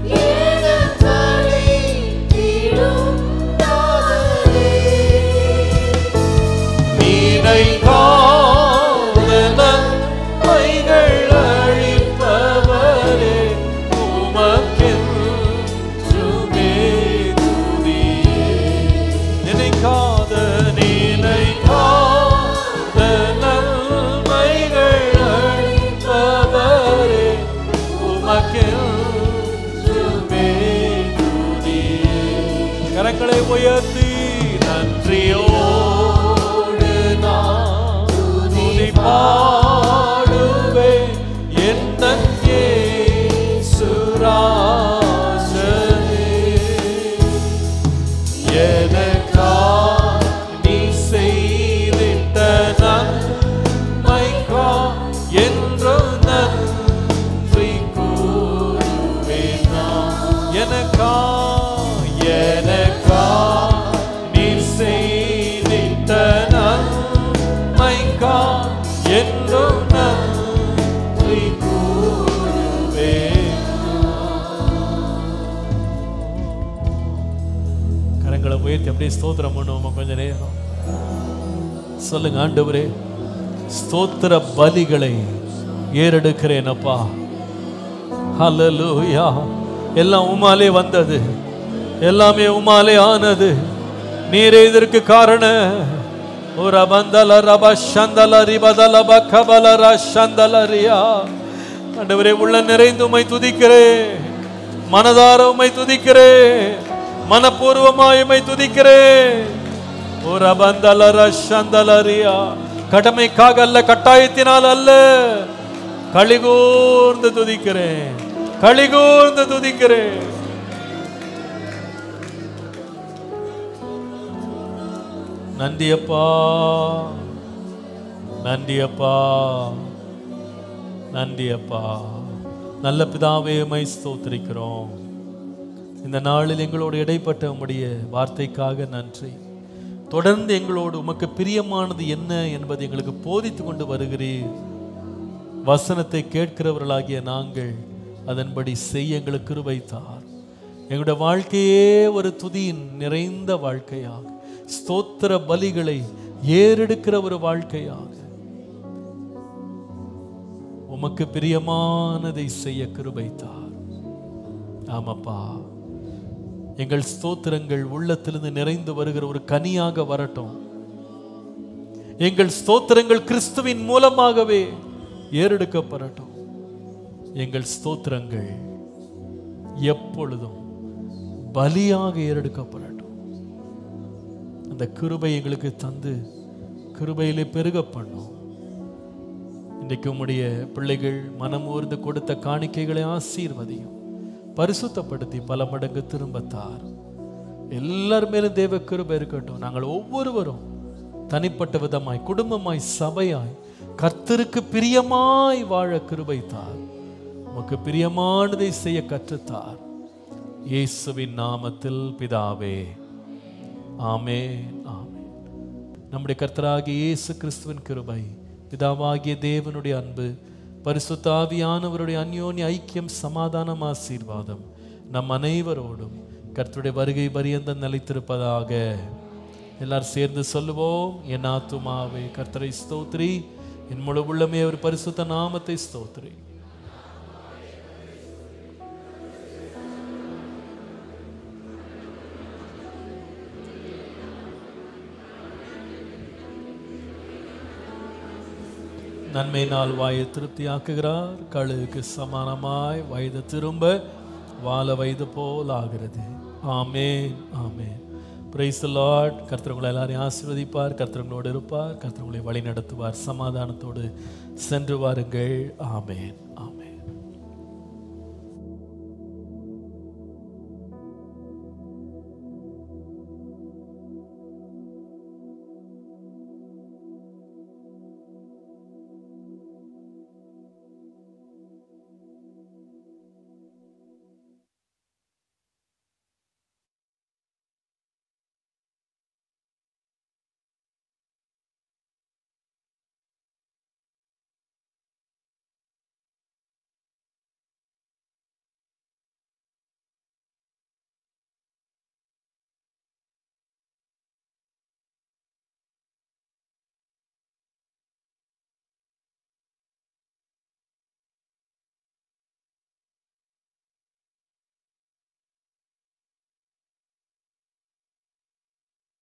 நீனைக்காத நன்மைகள் அளிப்பவரே, உமக்கென்றுமே துதியே. நினைக்காத நன்மைகள் அளிப்பவரே, உமக்கென்றுமே துதியே. கரங்களை உயர்த்தி நன்றியோடு நான் துதி பாடுவேன் என் இயேசுராஜனே. எனக்காக நீ செய்திட்ட நன்மைக்காக என்றும் நன்றி கூறுவேன் நான். எனக்காக நீ செய்திட்ட நன்மைக்காக என்றும் நன்றி கூறுவேன். கரங்களை உயர்த்தி அப்படியே ஸ்தோத்திரம் பண்ணுவோம் கொஞ்ச நேரம். சொல்லுங்க, ஆண்டவரே ஸ்தோத்திர பலிகளை ஏறெடுக்கிறேன் அப்பா. ஹல்லேலூயா. எல்லாம் உமாலே வந்தது, எல்லாமே உமாலே ஆனது. நீரே இதற்கு காரணம். ஒரு பந்தல ரப சந்தல ரிபதல பக்கபல ரஷந்தலரியா. ஆண்டவரே உள்ள நிறைந்து உம்மை துதிக்கிறேன், மனதார உம்மை துதிக்கிறேன், மனப்பூர்வமாய் உம்மை துதிக்கிறேன். ஒரு பந்தல ரஷந்தலரியா. கடமைக்காக அல்ல, கட்டாயத்தினால் அல்ல, களிகூர்ந்து துதிக்கிறேன், களிகூர்ந்து துதிக்கிறேன். நன்றி அப்பா, நன்றி அப்பா, நன்றி அப்பா. நல்ல பிதாவே உம்மை ஸ்தோத்திரிக்கிறோம். இந்த நாளில் எங்களோடு இடைப்பட்ட உம்முடைய வார்த்தைக்காக நன்றி. தொடர்ந்து எங்களோடு உமக்கு பிரியமானது என்ன என்பதை எங்களுக்கு போதித்து கொண்டு வருகிறீர். வசனத்தை கேட்கிறவர்களாகிய நாங்கள் அதன்படி செய்ய எங்களுக்கு கிருபை தார். எங்களுடைய வாழ்க்கையே ஒரு துதியின் நிறைந்த வாழ்க்கையாக, ஸ்தோத்திர பலிகளை ஏறெடுக்கிற ஒரு வாழ்க்கையாக, உமக்கு பிரியமானதை செய்ய கிருபை தார். ஆமாப்பா, எங்கள் ஸ்தோத்திரங்கள் உள்ளத்திலிருந்து நிறைந்து வருகிற ஒரு கனியாக வரட்டும். எங்கள் ஸ்தோத்திரங்கள் கிறிஸ்துவின் மூலமாகவே ஏறெடுக்கப்படட்டும். எங்கள் ஸ்தோத்திரங்கள் எப்பொழுதும் பலியாக ஏறெடுக்கப்படட்டும். அந்த கிருபை எங்களுக்கு தந்து கிருபையிலே பெருக பண்ணும். இன்றைக்கு உம்முடைய பிள்ளைகள் மனம் ஊர்ந்து கொடுத்த காணிக்கைகளை ஆசீர்வதியும், பரிசுத்தப்படுத்தி பல மடங்கு திரும்பத்தார். எல்லார் மேலும் தேவ கிருபை இருக்கட்டும். நாங்கள் ஒவ்வொருவரும் தனிப்பட்ட விதமாய், குடும்பமாய், சபையாய் கர்த்தருக்கு பிரியமாய் வாழ கிருபை தார். உமக்கு பிரியமானதை செய்ய கற்றுத்தார். இயேசுவின் நாமத்தில் பிதாவே, ஆமென், ஆமென். நம்முடைய கர்த்தராகிய இயேசு கிறிஸ்துவின் கிருபை, பிதாவாகிய தேவனுடைய அன்பு, பரிசுத்த ஆவியானவருடைய அந்யோன்ய ஐக்கியம், சமாதானம், ஆசீர்வாதம் நம் அனைவரோடும் கர்த்தருடைய வருகை பரியந்தம் நிலைத்திருப்பதாக. எல்லாரும் சேர்ந்து சொல்லுவோம். என் ஆத்துமாவே கர்த்தரை ஸ்தோத்திரி, என் முழு உள்ளமே ஒரு பரிசுத்த நாமத்தை ஸ்தோத்திரி. நன்மையினால் வாயை திருப்தியாக்குகிறார். கழுகுக்கு சமானமாய் வயது திரும்ப வாழ வயது போல் ஆகிறது. Amen, amen. Praise the Lord. கர்த்தர் உங்களை எல்லாரையும் ஆசீர்வதிப்பார், கர்த்தர் உங்களோடு இருப்பார், கர்த்தர் உங்களை வழி நடத்துவார். சமாதானத்தோடு சென்று வாருங்கள். ஆமென், ஆமென்.